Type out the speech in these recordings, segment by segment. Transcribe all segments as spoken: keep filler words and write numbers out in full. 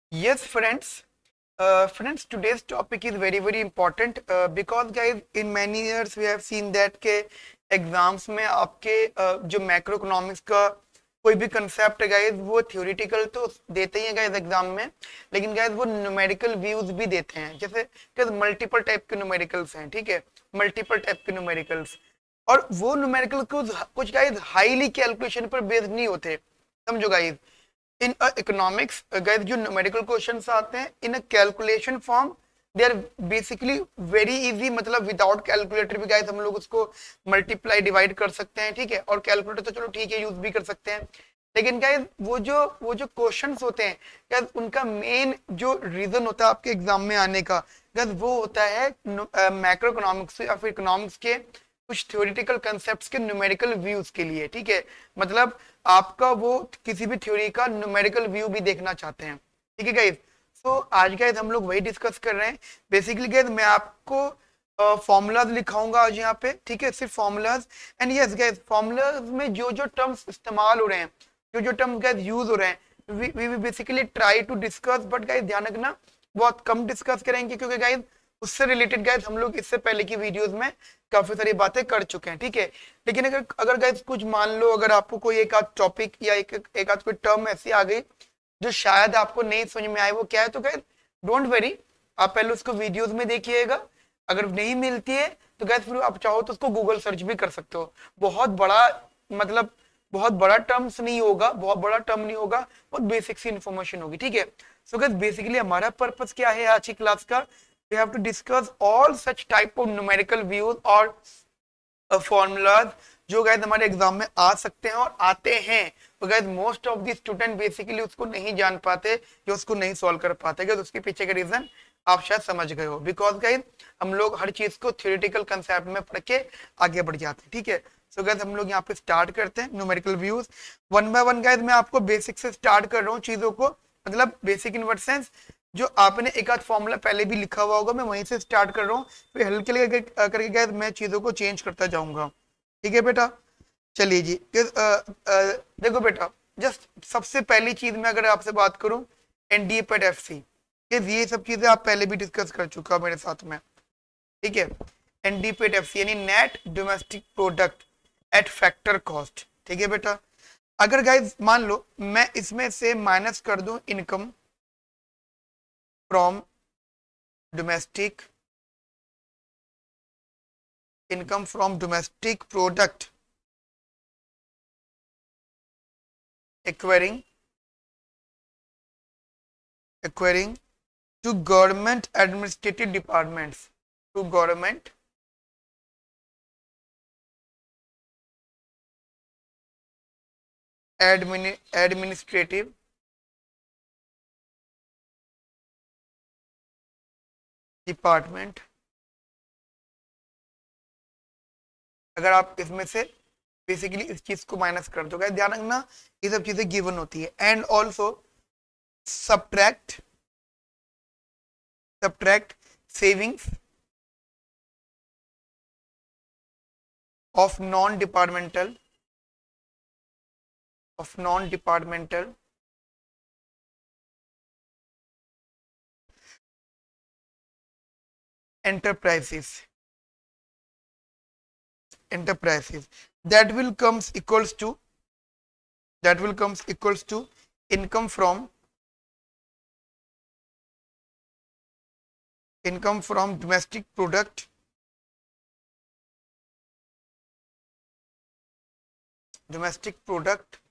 Yes, friends. Uh, friends, today's topic is very very important uh, because guys, in many years we have seen that के exams में आपके uh, जो macro economics का कोई भी concept है guys वो थ्योरेटिकल तो देते ही हैं गाइज एग्जाम में, लेकिन गाइज वो न्यूमेरिकल व्यूज भी देते हैं। जैसे गाइज मल्टीपल टाइप के न्यूमेरिकल्स हैं, ठीक है, मल्टीपल टाइप के न्यूमेरिकल्स। और वो न्यूमेरिकल कुछ कुछ गाइज हाईली कैलकुलेशन पर बेस्ड नहीं होते, समझो गाइज। इन इकोनॉमिक्स गाइस जो न्यूमेरिकल क्वेश्चंस आते हैं in a calculation form, they are basically very easy. मतलब विदाउट कैलकुलेटर भी गाइस हम लोग उसको मल्टीप्लाई डिवाइड कर सकते हैं, ठीक है। और कैलकुलेटर तो चलो ठीक है यूज भी कर सकते हैं, लेकिन गाइस वो जो वो जो क्वेश्चंस होते हैं गाइस उनका मेन जो रीजन होता है आपके एग्जाम में आने का गाइस वो होता है मैक्रो इकोनॉमिक्स या फिर इकोनॉमिक्स के कुछ थ्योरेटिकल कंसेप्ट्स के न्यूमेरिकल व्यूज के लिए, ठीक है। मतलब आपका वो किसी भी थ्योरी का न्यूमेरिकल व्यू भी देखना चाहते हैं, ठीक है गाइस। सो आज गाइस हम लोग वही डिस्कस कर रहे हैं। बेसिकली गाइस मैं आपको फॉर्मूलाज लिखाऊंगा आज यहाँ पे, ठीक है, सिर्फ formulas. And yes guys, formulas में जो जो टर्म्स इस्तेमाल हो रहे हैं, जो जो टर्म्स गाइस यूज हो रहे हैं, we we basically try to discuss, but guys ध्यान रखना बहुत कम डिस्कस करेंगे क्योंकि गाइस उससे रिलेटेड गाइस हम लोग इससे पहले की वीडियोस में काफी सारी बातें कर चुके हैं, ठीक है। लेकिन अगर अगर गाइस कुछ मान लो अगर आपको कोई एक आध टॉपिक या एक एक आध कोई टर्म ऐसी आ गई जो शायद आपको नहीं समझ में आए, वो क्या है, तो गाइस डोंट वरी, आप पहले उसको वीडियोस में देखिएगा। अगर नहीं मिलती है तो गाइस फिर आप चाहो तो उसको गूगल सर्च भी कर सकते हो। बहुत बड़ा मतलब बहुत बड़ा टर्म्स नहीं होगा, बहुत बड़ा टर्म नहीं होगा, बहुत बेसिक सी इन्फॉर्मेशन होगी, ठीक है। सो गाइस बेसिकली हमारा पर्पस क्या है आज की क्लास का, we have to discuss all such type of numerical views और formulas जो गाइस हमारे एग्जाम में आ सकते हैं और आते हैं। तो guys most of the student basically उसको नहीं जान पाते या उसको नहीं सॉल्व कर पाते। गाइस उसके पीछे का रीजन आप शायद समझ गए हो, बिकॉज गाइस हम लोग हर चीज को थ्योरेटिकल कंसेप्ट में पढ़ के आगे बढ़ जाते हैं, ठीक है। सो गाइस हम लोग यहाँ पे स्टार्ट करते हैं numerical views one by one. Guys मैं आपको बेसिक से स्टार्ट कर रहा हूँ चीजों को, मतलब बेसिक इन वर्ड सेंस जो आपने एक आध फॉर्मूला पहले भी लिखा हुआ होगा, मैं वहीं से स्टार्ट कर रहा हूँ, फिर हल्के हल्के करके गाइस मैं चीजों को चेंज करता जाऊंगा, ठीक है बेटा। चलिए जी, आ, आ, देखो बेटा, जस्ट सबसे पहली चीज में अगर आपसे बात करूं एनडीए पेड एफसी, ये सब चीजें आप पहले भी डिस्कस कर चुका मेरे साथ में, ठीक है। एनडीए पेड एफसी यानी net domestic product at factor cost, ठीक है बेटा। अगर गाइस मान लो मैं इसमें से माइनस कर दूं income from domestic income from domestic product acquiring acquiring to government administrative departments to government admin administrative department। अगर आप इसमें से बेसिकली इस चीज को माइनस कर दो, गाइस ध्यान रखना ये सब चीजें गिवन होती है। And also subtract subtract savings of non departmental of non departmental enterprises enterprises that will comes equals to that will comes equals to income from income from domestic product domestic product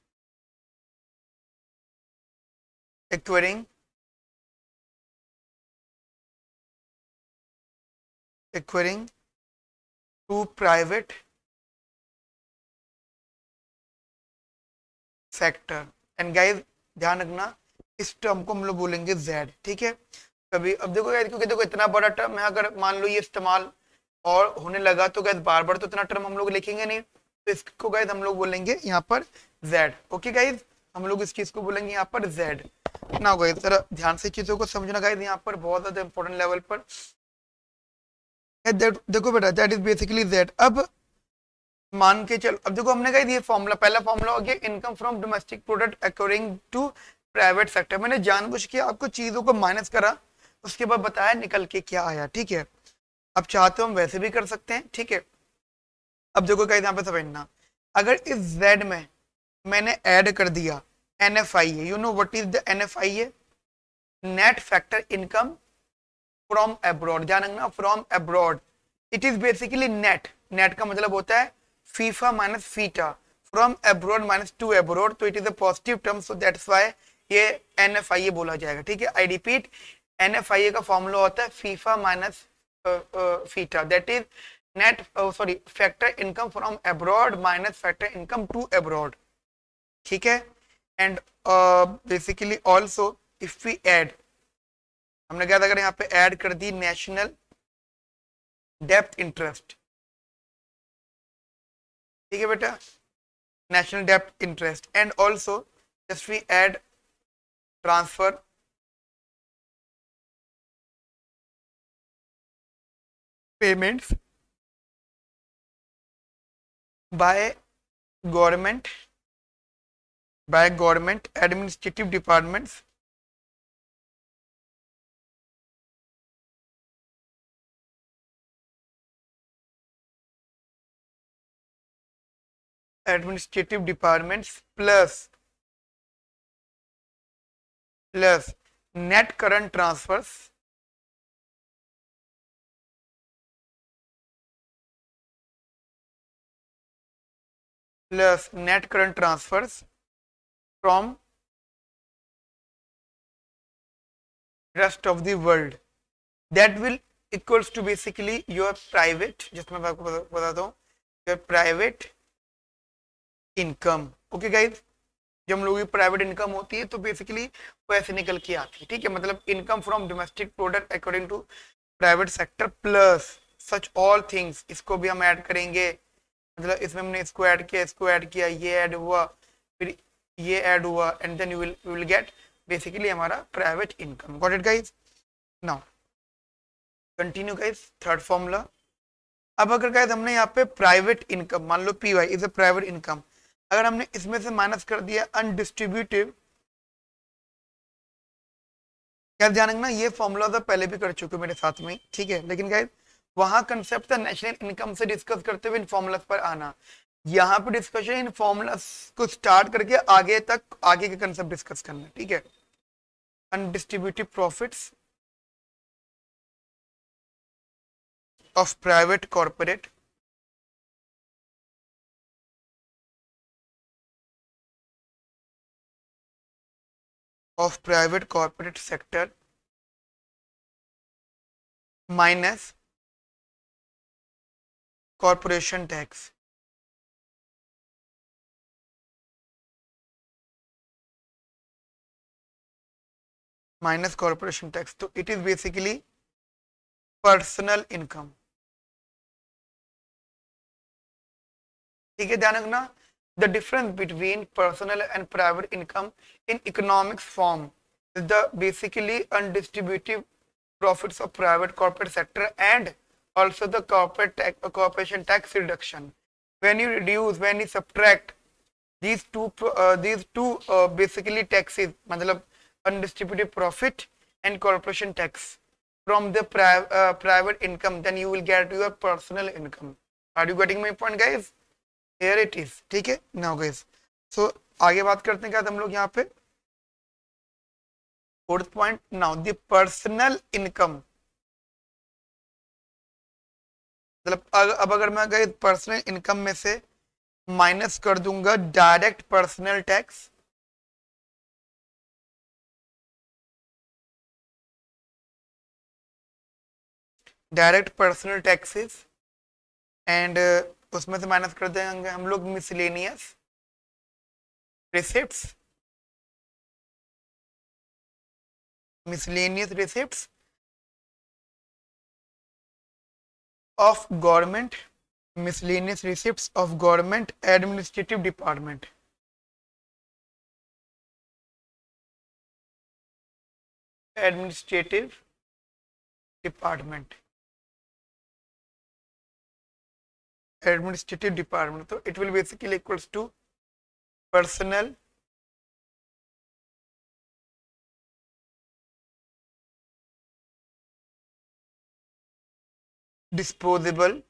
acquiring acquiring to private sector. And guys ध्यान रखना इस term को हम लोग बोलेंगे Z, ठीक है। कभी अब देखो गाइस, क्योंकि देखो इतना बड़ा टर्म है, अगर मान लो ये इस्तेमाल और होने लगा तो गाइस बार बार तो इतना टर्म हम लोग लिखेंगे नहीं, तो इसको गाइस हम लोग बोलेंगे यहाँ पर जेड। ओके गाइस, हम लोग इस चीज को बोलेंगे यहाँ पर जेड ना। गाइस जरा ध्यान से चीजों को समझना गाइस, यहाँ पर बहुत ज्यादा इंपॉर्टेंट लेवल पर देखो बेटा, दैट इज बेसिकली जेड। अब मान के चलो, अब देखो हमने कहा ये फॉर्मूला, पहला फॉर्मूला हो गया income from domestic product according to private sector. मैंने जानबूझ के आपको चीजों को माइनस करा, उसके बाद बताया निकल के क्या आया, ठीक है। अब चाहते हो हम वैसे भी कर सकते हैं, ठीक है। अब देखो गाइस यहाँ पे समझना, अगर इस जेड में मैंने ऐड कर दिया N F I A, you know what is the N F I A, net factor income from abroad. ध्यान रखना, from abroad, it is basically net. Net का मतलब होता है FIFA minus FITA, from abroad minus to abroad, तो it is a positive term, so that's why ये N F I A बोला जाएगा, ठीक है। I repeat, N F I A का फॉर्मूला होता है FIFA minus FITA, that is net sorry factor income from abroad minus factor income to abroad, ठीक है। And basically also if we add, हमने क्या था, अगर यहाँ पे ऐड कर दी नेशनल डेप्थ इंटरेस्ट, ठीक है बेटा, national depth interest, and also just we add transfer payments by government by government administrative departments administrative departments plus plus net current transfers plus net current transfers from rest of the world, that will equals to basically your private, just मैं आपको बताता हूँ, your private income। Okay guys, जब हम लोगों की private income होती है तो बेसिकली वो ऐसे निकल के आती है, ठीक है। मतलब income from domestic product according to private sector plus such all things, इसको भी हम ऐड करेंगे, मतलब इसमें हमने इसको ऐड किया, इसको ऐड किया, ये ऐड हुआ, फिर ये ऐड हुआ, and then you will you will get basically हमारा private income. Got it guys? Now continue guys, third formula. अब अगर गाइज हमने यहाँ पे प्राइवेट इनकम, मान लो P Y is a private income, अगर हमने इसमें से माइनस कर दिया अनडिस्ट्रीब्यूटिव, क्या ध्यान रखना, ये फॉर्मूला तो पहले भी कर चुके मेरे साथ में, ठीक है, लेकिन गाइज वहां कंसेप्ट था नेशनल इनकम से डिस्कस करते हुए इन फॉर्मूलास पर आना, यहाँ पे डिस्कशन इन फॉर्मूलास को स्टार्ट करके आगे तक आगे के कंसेप्ट डिस्कस करना, ठीक है। Undistributive profits of private corporate of private corporate sector minus corporation tax, minus corporation tax, तो it is basically personal income, ठीक है। ध्यान रखना, the difference between personal and private income in economics form is the basically undistributive profits of private corporate sector and also the corporate tax, uh, corporation tax reduction. When you reduce, when you subtract these two uh, these two uh, basically taxes, मतलब undistributed profit and corporation tax from the pri uh, private income, then you will get your personal income. Are you getting my point, guys? Here it is, ठीक है। Now guys, सो आगे बात करते हैं क्या हम लोग यहाँ पे, fourth point. Now the personal income, मतलब अब अगर मैं गाइस पर्सनल इनकम में से माइनस कर दूंगा direct personal tax, direct personal taxes, and उसमें से माइनस कर देंगे हम लोग miscellaneous receipts, miscellaneous receipts of government, miscellaneous receipts of government administrative department, administrative department, administrative department, so it will basically equals to personal disposable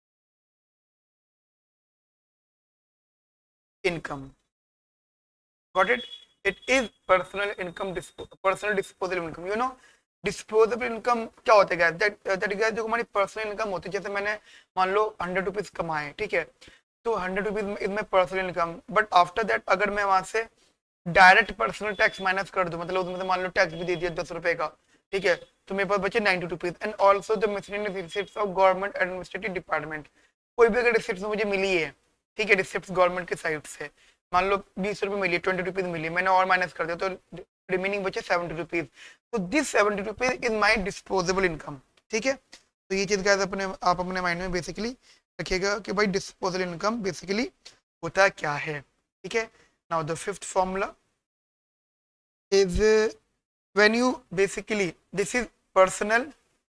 income. Got it? It is personal income, personal disposable income. You know disposable income क्या होता है guys? That that guys जो हमारी personal income होती है, जैसे मैंने मान लो हंड्रेड रुपीज कमाए, ठीक है, तो hundred rupees is my personal income, but after that अगर मैं वहां से डायरेक्ट पर्सनल टैक्स माइनस कर दूं, मतलब उसमें से मान लो टैक्स भी दे दिया दस रुपए का, ठीक है, तो मेरे पास बचे ninety rupees. And also the miscellaneous receipts of government administrative department, कोई भी अगर रिसिप्ट मुझे मिली है, ठीक है, रिसिप्ट गवर्नमेंट के साइड से, मान लो बीस रुपए मिली, ट्वेंटी रुपीज मिली, मैंने और माइनस कर दिया तो रिमेनिंग बचे सेवेंटी रुपीज। तो this seventy rupees is my disposable income, ठीक है। तो ये चीज गाइस अपने आप अपने माइंड में बेसिकली रखिएगा कि भाई डिस्पोजेबल इनकम बेसिकली होता क्या है, ठीक है। Now the fifth formula is uh, when you basically, this is personal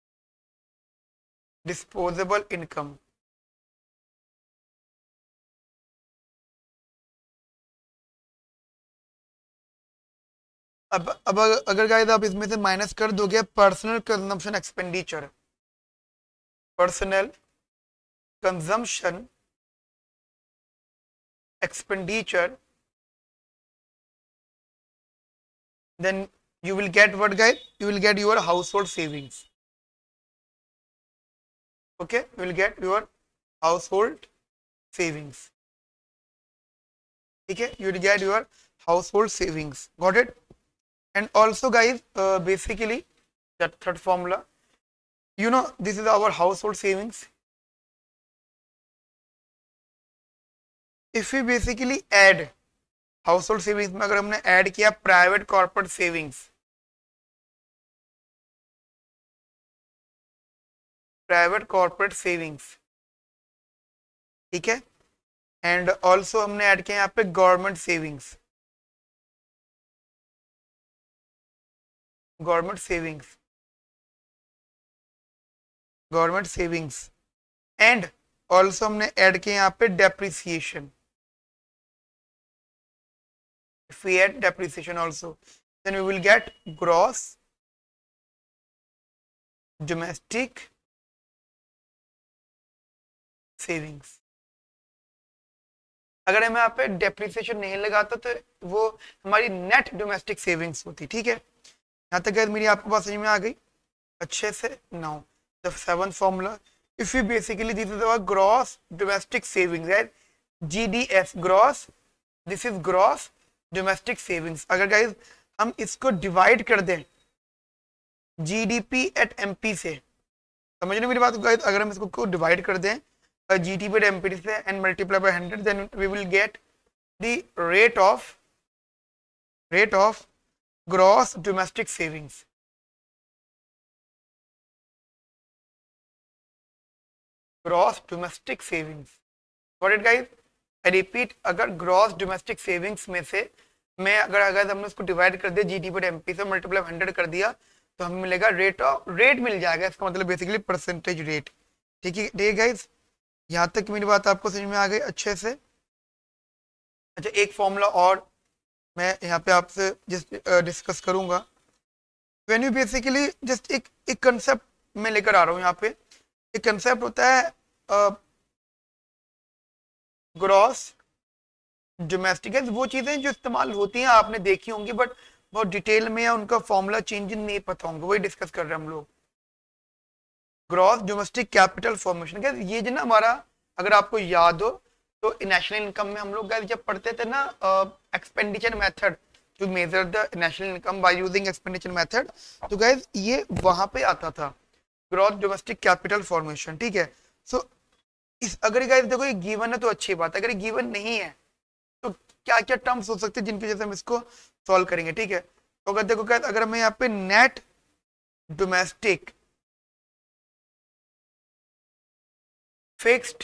disposable income। अब अब अगर गाइस आप इसमें से माइनस कर दोगे personal consumption expenditure, personal consumption expenditure, then you will get what guys? You will get your household savings, okay, you will get your household savings, okay, you will get your household savings, got it? And also guys, uh, basically that third formula, you know, this is our household savings. If we basically add household savings में, अगर हमने add किया private corporate savings, private corporate savings, ठीक है, and also हमने add किया यहाँ पे government savings, government savings, government savings, and also हमने ऐड किया यहाँ पे depreciation. If we add depreciation also, then we will get gross domestic savings। अगर हम यहाँ पे डेप्रिसिएशन नहीं लगाता तो वो हमारी नेट डोमेस्टिक सेविंग्स होती, ठीक है। यहाँ तक मेरी आपको बात समझ में आ गई अच्छे से। Now the seventh formula, if you basically this is our gross domestic savings, right, GDS, gross, this is gross domestic savings. अगर गाइज हम इसको डिवाइड कर दें जीडीपी एट एमपी से, समझ रहे मेरी बात गाइज, अगर हम इसको डिवाइड कर दें जीडीपी एट एमपी से and multiply by hundred, then we will get the rate of rate of gross domestic savings. Gross domestic savings, what it guys? I repeat, अगर ग्रॉस डोमेस्टिक सेविंग्स में से मैं अगर अगर हमने उसको डिवाइड कर दिया जीडीपी एमपी से मल्टीप्लाई हंड्रेड कर दिया तो हमें मिलेगा रेट ऑफ, रेट मिल जाएगा, इसका मतलब बेसिकली परसेंटेज रेट, ठीक है। ठीक है गाइस, यहाँ तक मेरी बात आपको समझ में आ गई अच्छे से। अच्छा, एक फॉर्मूला और मैं यहाँ पे आपसे जस्ट डिस्कस करूंगा। व्हेन यू बेसिकली जस्ट एक एक कंसेप्ट मैं लेकर आ रहा हूँ यहाँ पे, एक कंसेप्ट होता है ग्रॉस डोमेस्टिक, वो चीजें जो इस्तेमाल होती हैं आपने देखी होंगी बट बहुत डिटेल में या उनका फॉर्मूला चेंज नहीं पता होंगे, वही डिस्कस कर रहे हैं हम लोग। ग्रॉस डोमेस्टिक कैपिटल फॉर्मेशन, ये जो ना हमारा, अगर आपको याद हो तो नेशनल इनकम में हम लोग जब पढ़ते थे ना expenditure method to measure the national income by using expenditure method, तो गाइज ये वहां पे आता था ग्रॉस डोमेस्टिक कैपिटल फॉर्मेशन, ठीक है। सो so, इस अगर गाइस देखो ये गिवन है तो अच्छी बात है, अगर गिवन नहीं है तो क्या क्या टर्म्स हो सकते हैं जिनकी वजह से हम इसको सॉल्व करेंगे, ठीक है। तो अगर देखो गाइस, अगर मैं यहाँ पे net domestic fixed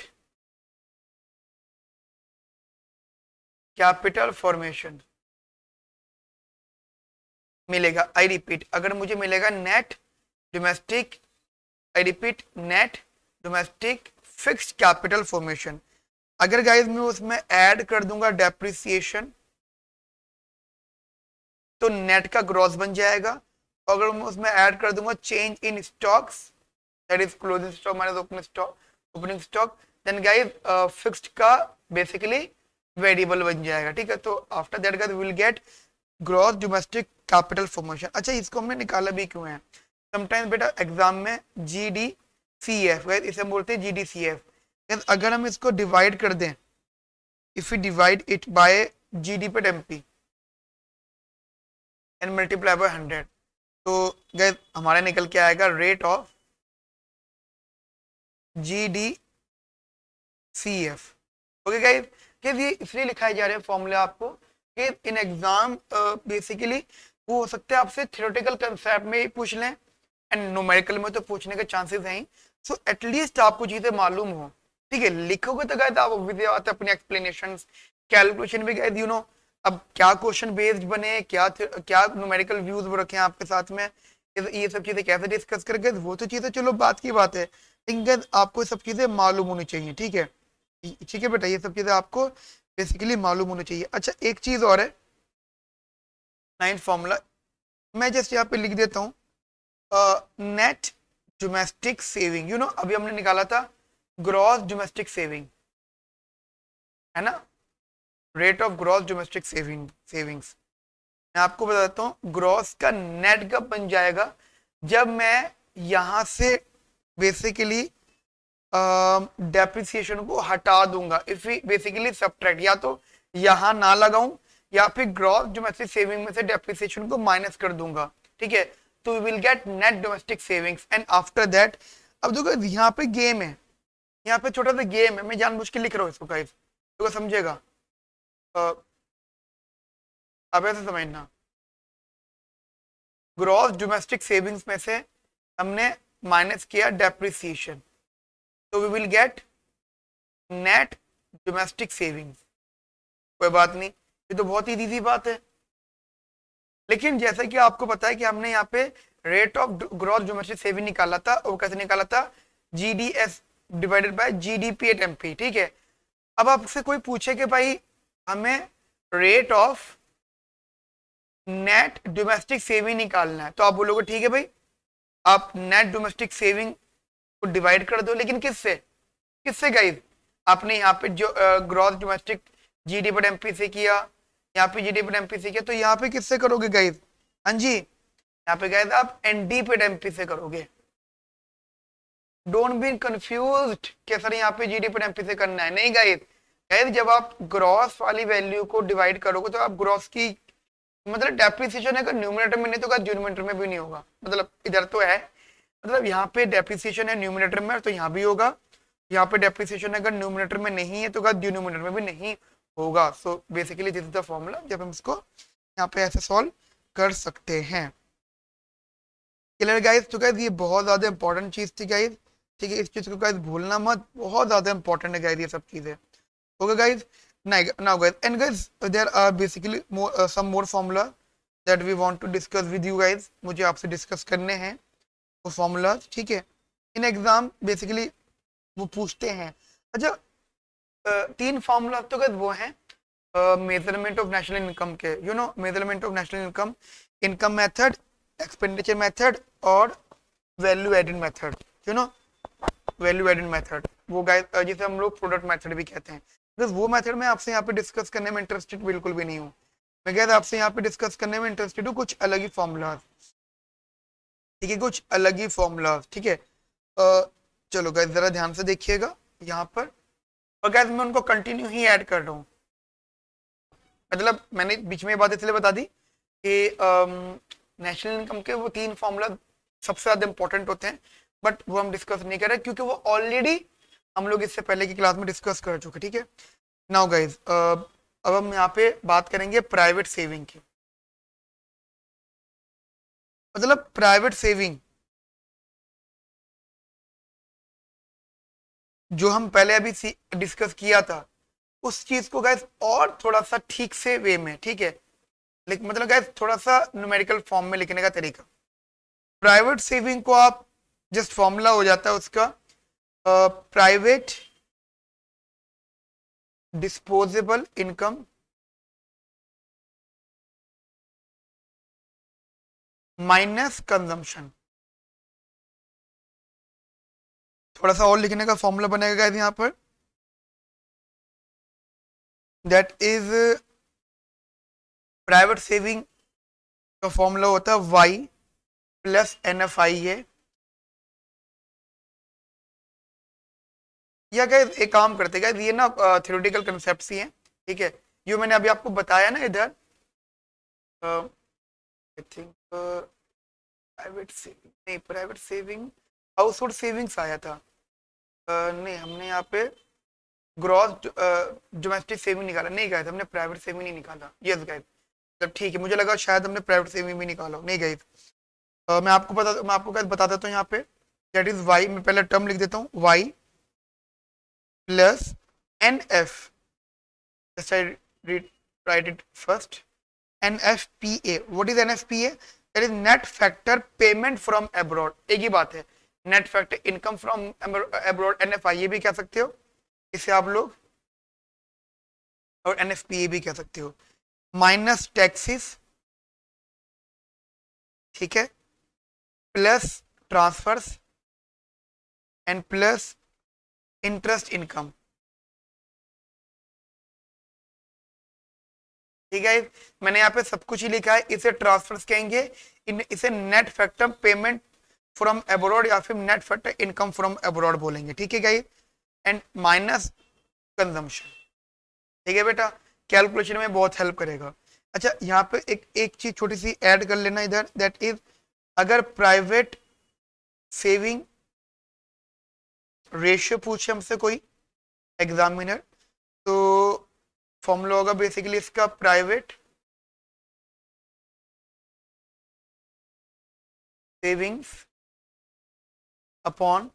capital formation मिलेगा, आई रिपीट, अगर मुझे मिलेगा net domestic, I repeat, net domestic fixed capital formation, अगर गाइस मैं उसमें ऐड कर दूंगा डेप्रिसिएशन तो नेट का ग्रॉस बन जाएगा, अगर मैं उसमें ऐड कर दूंगा change in stocks that is closing stock minus opening stock opening stock, then guys fixed का बेसिकली वेरिएबल बन जाएगा, ठीक है। तो after that guys will get gross domestic capital formation. अच्छा, इसको हमने निकाला भी क्यों है? समटाइम्स बेटा एग्जाम में जी डी सी एफ, इसे हम बोलते हैं जी डी सी एफ। अगर हम इसको डिवाइड कर दें, if you divide it by GD per MP and multiply by hundred, तो गाइस हमारा निकल के आएगा rate of G D C F. Okay guys, ये इसलिए लिखाए जा रहे हैं फॉर्मूले आपको कि इन एग्जाम बेसिकली वो हो सकता है आपसे थ्योरेटिकल कंसेप्ट में ही पूछ लें एंड न्यूमेरिकल में तो पूछने के चांसेस हैं। सो एटलीस्ट आपको चीजें मालूम हो, ठीक है। लिखोगे तो गाइस आप ऑब्वियसली अपनी एक्सप्लेनेशंस कैलकुलेशन भी गाइस यू नो अब क्या क्वेश्चन बेस्ड बने, क्या क्या न्यूमेरिकल व्यूज वो रखे आपके साथ में, ये सब चीजें कैसे डिस्कस करके, वो तो चीजें चलो बात की बात है, लेकिन आपको सब चीजें मालूम होनी चाहिए, ठीक है। ठीक है बेटा, ये सब चीजें आपको बेसिकली मालूम होनी चाहिए। अच्छा, एक चीज और है, नाइन्थ फॉर्मूला मैं जस्ट यहाँ पे लिख देता हूँ, net domestic saving, you know अभी हमने निकाला था ग्रॉस डोमेस्टिक सेविंग, है ना, rate of gross domestic saving savings. मैं आपको बताता हूँ ग्रॉस का नेट कब बन जाएगा, जब मैं यहां से बेसिकली डेप्रिसिएशन को हटा दूंगा, इफ बेसिकली सब्ट्रैक्ट, या तो यहां ना लगाऊं या फिर ग्रॉस डोमेस्टिक सेविंग में से डेप्रिसिएशन को माइनस कर दूंगा, ठीक है। तो we will get net domestic savings and after that, अब देखो यहाँ पे गेम है, यहाँ पे छोटा सा गेम है, मैं जानबूझ के लिख रहा हूँ इसको गाइस, तो समझेगा, अब ऐसे समझना, ग्रॉस डोमेस्टिक सेविंग्स में से हमने माइनस किया डेप्रिसिएशन, तो we will get net domestic savings. कोई बात नहीं, ये तो बहुत ही इजी बात है। लेकिन जैसा कि आपको पता है कि हमने यहाँ पे rate of gross domestic saving निकाला था, वो कैसे निकाला था, GDS divided by GDP at MP, ठीक है। अब आपसे कोई पूछे कि भाई हमें rate of net domestic saving निकालना है, तो आप बोलोगे ठीक है भाई, आप नेट डोमेस्टिक सेविंग को डिवाइड कर दो, लेकिन किससे किससे गाइस, आपने यहाँ पे जो gross domestic GD per MP से किया, यहाँ पे जीडी पर एमपी से किया, तो यहाँ पे किससे करोगे गाइस, हाँ जी, यहाँ पे गाइस आप एनडी पर एमपी से करोगे। डोंट बी कंफ्यूज्ड कि सर यहाँ पे जीडी पर एमपी से करना है, नहीं गाइस, गाइस जब आप ग्रॉस वाली वैल्यू को डिवाइड करोगे तो आप ग्रॉस की मतलब डेप्रिसिएशन है, न्यूमिनेटर में नहीं तो डिनोमिनेटर में भी नहीं होगा, मतलब इधर तो है, मतलब यहाँ पे डेप्रिसिएशन है न्यूमिनेटर में तो यहाँ भी होगा, यहाँ पे डेप्रिसिएशन अगर न्यूमिनेटर में नहीं है तो डिनोमिनेटर में भी नहीं होगा। So basically this is the formula, जब हम इसको यहाँ पे ऐसे सॉल्व कर सकते हैं। Clear guys? तो गाइस ये बहुत ज्यादा इंपॉर्टेंट चीज थी गाइस, ठीक है, इस चीज को गाइस भूलना मत, बहुत ज्यादा इंपॉर्टेंट है गाइस ये सब चीजें। Okay guys, now guys, and guys there are basically more uh, some more formula that we want to discuss with you guys, मुझे आपसे डिस्कस करने हैं वो फॉर्मूलाज, ठीक है। इन एग्जाम बेसिकली वो पूछते हैं। अच्छा, तीन फॉर्मूला तो गाइस वो हैं मेजरमेंट ऑफ नेशनल इनकम के, you know measurement of national income, income method, expenditure method और value added method, you know value added method, वो गाइस जिसे हम लोग प्रोडक्ट मेथड भी कहते हैं। बस वो मेथड में आपसे यहाँ पे डिस्कस करने में इंटरेस्टेड बिल्कुल भी नहीं हूँ, मैं कहता आपसे यहाँ पे डिस्कस करने में इंटरेस्टेड हूँ कुछ अलग ही फॉर्मूला, ठीक है, कुछ अलग ही फॉर्मूला, ठीक है। चलो गाइस जरा ध्यान से देखिएगा यहाँ पर, और गाइस मैं उनको कंटिन्यू ही ऐड कर रहा हूँ, मतलब मैंने बीच में बात इसलिए बता दी कि नेशनल इनकम के वो तीन फॉर्मूला सबसे ज्यादा इंपॉर्टेंट होते हैं, बट वो हम डिस्कस नहीं कर रहे क्योंकि वो ऑलरेडी हम लोग इससे पहले की क्लास में डिस्कस कर चुके, ठीक है। नाउ गाइस अब हम यहाँ पे बात करेंगे प्राइवेट सेविंग की, मतलब प्राइवेट सेविंग जो हम पहले अभी डिस्कस किया था उस चीज को गाइस और थोड़ा सा ठीक से वे में, ठीक है, लेकिन मतलब गाइस थोड़ा सा न्यूमेरिकल फॉर्म में लिखने का तरीका, प्राइवेट सेविंग को आप जस्ट फॉर्मूला हो जाता है उसका private disposable income minus consumption, थोड़ा सा और लिखने का फॉर्मूला बनेगा गाइस यहाँ पर, दैट इज प्राइवेट सेविंग का फॉर्मूला होता है Y plus N F I है। या गाइस एक काम करते गाइस, ये ना थ्योरेटिकल कंसेप्ट्स ही हैं, ठीक है। जो मैंने अभी आपको बताया ना इधर, आई थिंक प्राइवेट सेविंग नहीं, private saving household savings आया था, uh, नहीं हमने यहाँ पे ग्रॉस डोमेस्टिक सेविंग निकाला नहीं गाइस, हमने प्राइवेट सेविंग नहीं निकाला। यस गाइस, तब ठीक है, मुझे लगा शायद हमने प्राइवेट सेविंग भी निकाला, नहीं गाइस। uh, मैं आपको बता मैं आपको गाइस बता देता हूँ यहाँ पे, दैट इज वाई, मैं पहले टर्म लिख देता हूँ, Y plus N F, just I read, write it first, N F P A. What is N F P A? That is net factor payment from abroad. एक ही बात है, net factor income from abroad, N F I ये भी कह सकते हो इसे आप लोग, और N F P A भी कह सकते हो, माइनस टैक्सेस, ठीक है, plus transfers and plus interest income, ठीक है। मैंने यहाँ पे सब कुछ ही लिखा है, इसे ट्रांसफर्स कहेंगे, इन इसे net factor payment from abroad या फिर net factor income from abroad बोलेंगे, ठीक है गाइस, एंड माइनस कंजम्पशन, ठीक है बेटा, कैलकुलेशन में बहुत हेल्प करेगा। अच्छा यहाँ पे एक एक चीज छोटी सी ऐड कर लेना इधर, दैट इज अगर प्राइवेट सेविंग रेशियो पूछे हमसे कोई एग्जामिनर, तो फॉर्मूला होगा बेसिकली इसका private savings upon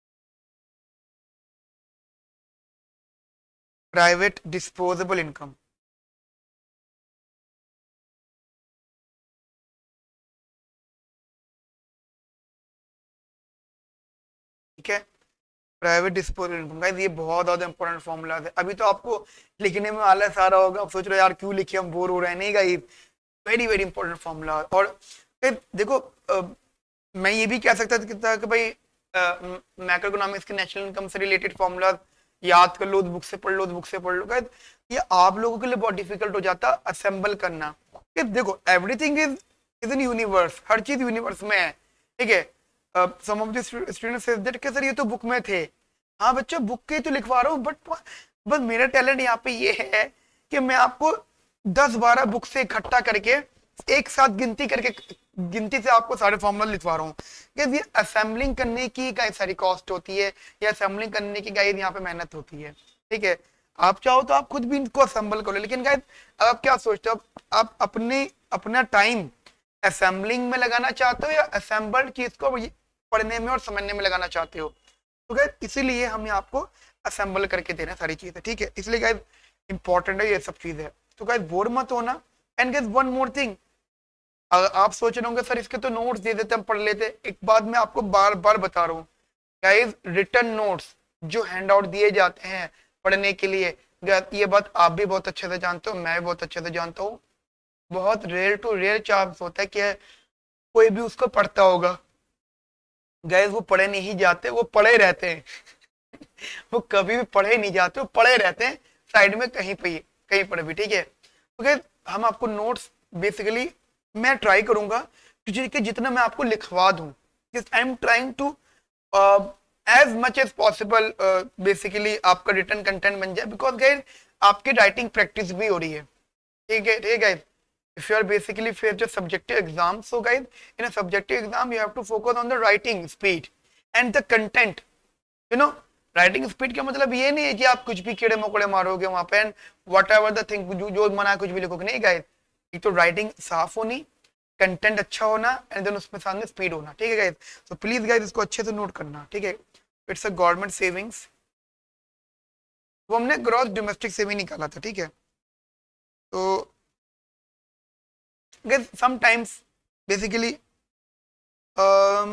private disposable income, ठीक है, प्राइवेट डिस्पोजल इनकम। गाइस ये बहुत ज्यादा इंपॉर्टेंट फॉर्मूला है, अभी तो आपको लिखने में आलस आ रहा होगा, आप सोच रहे हो यार क्यों लिखे, हम बोर हो रहे हैं, नहीं guys very very important formula. और फिर देखो आ, मैं ये भी कह सकता था कि भाई मैक्रो इकोनॉमिक्स के नेशनल इनकम से रिलेटेड फॉर्मूला याद कर लो, बुक से पढ़ लो, बुक से पढ़ लो, गाइस ये आप लोगों के लिए बहुत डिफिकल्ट हो जाता असेंबल करना। देखो everything is is in universe, हर चीज यूनिवर्स में है, ठीक है। Some of the students said that कि सर ये तो बुक में थे, हाँ बच्चा बुक के तो लिखवा रहा हूँ, बट बस मेरा टैलेंट यहाँ पे ये है कि मैं आपको दस बारह बुक से इकट्ठा करके एक साथ गिनती करके गिनती से आपको सारे फॉर्मूला लिखवा रहा हूँ। ये असेंबलिंग करने की गाइस सारी कॉस्ट होती है, या असेंबलिंग करने की गाइस यहाँ पे मेहनत होती है, ठीक है। आप चाहो तो आप खुद भी इनको असेंबल करो, लेकिन गाइस आप क्या सोचते हो, आप अपने अपना टाइम असेंबलिंग में लगाना चाहते हो या असेंबल्ड चीज को पढ़ने में और समझने में लगाना चाहते हो, तो गाइस इसीलिए हमने आपको असेंबल करके देना सारी चीजें, ठीक है। इसलिए गाइस इंपॉर्टेंट है ये सब चीजें, तो गाइस बोर मत होना। And guys one more thing, आप सोच रहे होंगे सर इसके तो नोट्स दे देते हम पढ़ लेते, एक बात मैं आपको बार बार बता रहा हूँ गाइस, रिटर्न नोट्स जो हैंड आउट दिए जाते हैं पढ़ने के लिए, ये बात आप भी बहुत अच्छे से जानते हो, मैं भी बहुत अच्छे से जानता हूँ, बहुत रेयर टू रेयर चांस होता है कि कोई भी उसको पढ़ता होगा। गाइस वो पढ़े नहीं जाते, वो पढ़े रहते हैं वो कभी भी पढ़े नहीं जाते, वो पढ़े रहते हैं साइड में कहीं पे कहीं पर भी, ठीक है। तो गाइस हम आपको नोट्स बेसिकली मैं ट्राई करूंगा कि जितना मैं आपको लिखवा दूं, I am trying to as much as possible basically आपका रिटर्न कंटेंट बन जाए, बिकॉज गाइस आपकी राइटिंग प्रैक्टिस भी हो रही है, ठीक है, ठीक है guys. If you are basically face the subjective exam, so guys, in a subjective exam, you have to focus on the writing speed and the content. You know, writing speed का मतलब ये नहीं है कि आप कुछ भी कीड़े मकोड़े मारोगे वहां पे and whatever the thing जो जो मना कुछ भी लिखोगे, नहीं guys, एक तो writing साफ होनी, कंटेंट अच्छा होना, एंड देन उसमें साथ में स्पीड होना, ठीक है गाइस। तो प्लीज गाइस इसको अच्छे से नोट करना, ठीक है। इट्स अ गवर्नमेंट सेविंग्स, वो हमने ग्रॉस डोमेस्टिक सेविंग निकाला था, ठीक है। तो guys sometimes basically um,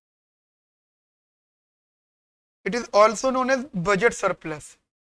it is also known as budget surplus।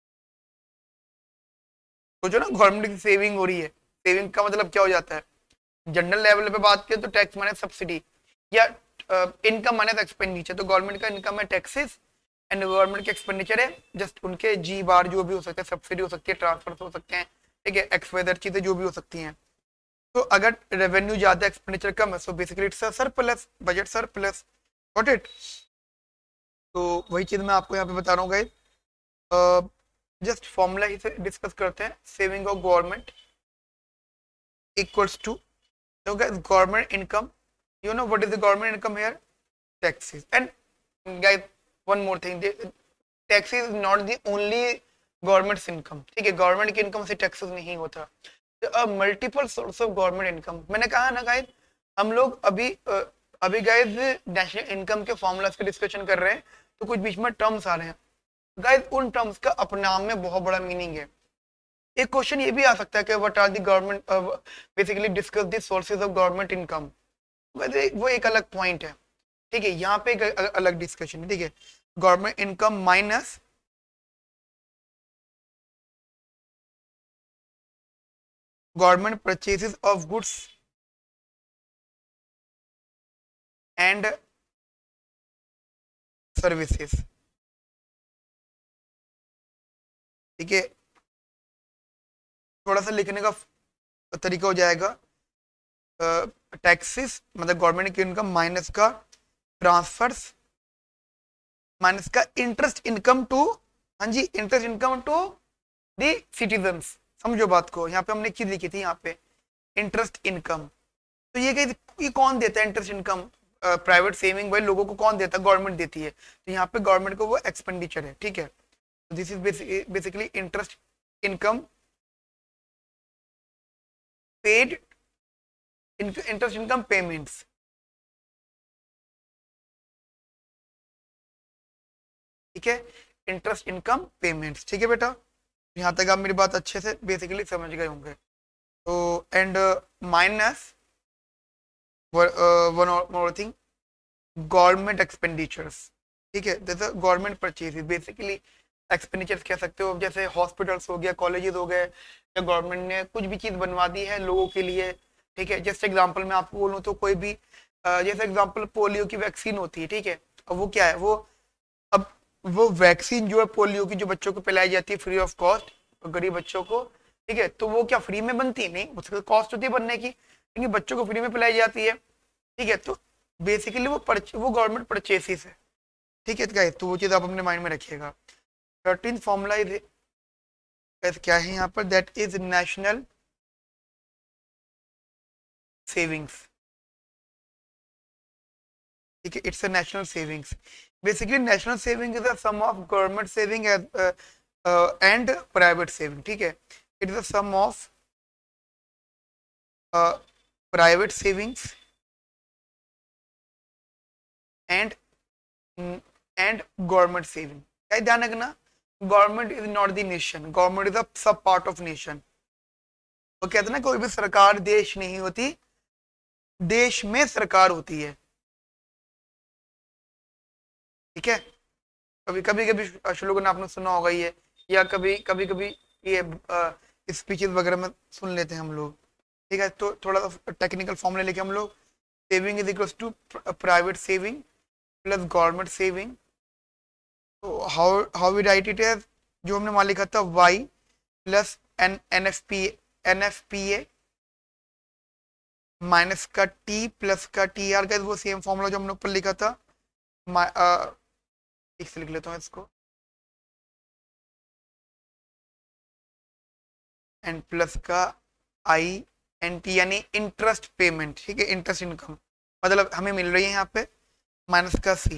तो जो ना गवर्नमेंट की सेविंग हो रही है, सेविंग का मतलब क्या हो जाता है, जनरल लेवल पे बात करें तो टैक्स माने सब्सिडी, या इनकम माने एक्सपेंडिचर, तो गवर्नमेंट का इनकम है टैक्सेस एंड गवर्नमेंट के एक्सपेंडिचर है जस्ट उनके जी बार जो भी हो सकते हैं, सब्सिडी हो सकती है, ट्रांसफर हो सकते हैं, ठीक है, एक्सवाइजेड चीजें जो भी हो सकती हैं। तो अगर रेवेन्यू ज्यादा एक्सपेंडिचर कम है, so basically it's a surplus, budget surplus, got it. तो वही चीज मैं आपको यहाँ पे बता रहा हूँ गाइस। जस्ट फॉर्मूला इसे डिस्कस करते हैं। Saving of government equals to government income, you know what is the government income here, taxes. And guys, one more thing, taxes is not the only government's income, ठीक है, government की income से taxes नहीं होता, multiple source of government income. मैंने कहा ना guys, हम लोग अभी uh, अभी गाइस नेशनल इनकम के फॉर्मूलाज का डिस्कशन कर रहे हैं, तो कुछ बीच में टर्म्स आ रहे हैं गाइस, उन टर्म्स का अपने नाम में बहुत बड़ा मीनिंग है। एक क्वेश्चन ये भी आ सकता है कि what are the government, basically discuss the sources of government income, वो एक अलग पॉइंट है, ठीक है, यहाँ पे एक अलग डिस्कशन है, ठीक है। Government income minus government purchases of goods and services, ठीक है। थोड़ा सा लिखने का तरीका हो जाएगा, टैक्सेस uh, मतलब गवर्नमेंट की इनकम माइनस का ट्रांसफर्स माइनस का इंटरेस्ट इनकम टू, हाँ जी, interest income to the citizens. समझो बात को, यहाँ पे हमने एक चीज लिखी थी, यहाँ पे इंटरेस्ट इनकम। तो ये ये कौन देता है इंटरेस्ट इनकम, प्राइवेट सेविंग भाई लोगों को कौन देता है, गवर्नमेंट देती है। तो यहाँ पे गवर्नमेंट को वो एक्सपेंडिचर है, ठीक है। This is basically interest income paid, interest income payments, ठीक है, इंटरेस्ट इनकम पेमेंट्स, ठीक है बेटा। यहाँ तक आप मेरी बात अच्छे से बेसिकली समझ गए होंगे। तो and minus one more thing, government expenditures, ठीक है, जैसे गवर्नमेंट परचेज, बेसिकली एक्सपेंडिचर्स कह सकते हो, जैसे हॉस्पिटल्स हो गया, कॉलेजेस हो गए, या गवर्नमेंट ने कुछ भी चीज बनवा दी है लोगों के लिए, ठीक है। जैसे एग्जांपल मैं आपको बोलूँ तो कोई भी uh, जैसे एग्जांपल पोलियो की वैक्सीन होती है, ठीक है, अब वो क्या है, वो अब वो वैक्सीन जो है पोलियो की जो बच्चों को पिलाई जाती है फ्री ऑफ कॉस्ट, गरीब बच्चों को, ठीक है, तो वो क्या फ्री में बनती है, नहीं, उसका कॉस्ट होती है बनने की, लेकिन बच्चों को फ्री में पिलाई जाती है, ठीक है। तो बेसिकली वो वो गवर्नमेंट परचेसेस है, ठीक है गाइस, तो वो चीज आप अपने माइंड में रखिएगा। थर्टीन फॉर्मूला इज क्या है यहाँ पर, दैट इज नेशनल सेविंग्स, ठीक है, it's a national savings. Basically national saving is the sum of government saving and private saving, ठीक है, it is the sum of private savings and and government saving. क्या ध्यान रखना, government is not the nation, government is a sub part of nation. वो कहते हैं ना, कोई भी सरकार देश नहीं होती, देश में सरकार होती है, ठीक है। कभी कभी कभी श्लोक ने आपने सुना होगा ये, या कभी कभी कभी ये स्पीचेस वगैरह में सुन लेते हैं हम लोग, ठीक है। तो थोड़ा सा टेक्निकल फॉर्मूला लेके हम लोग, saving is equals to private saving plus government saving. तो how how we write it as, जो हमने मान लिखा था Y plus N N F P N F P A minus का टी प्लस का टी आर का, वो सेम फॉर्मूला जो हमने ऊपर लिखा था, ठीक से लिख लेता हूँ इसको, एन प्लस का आई एन टी यानी इंटरेस्ट पेमेंट, ठीक है, इंटरेस्ट इनकम, मतलब हमें मिल रही है यहाँ पे माइनस का C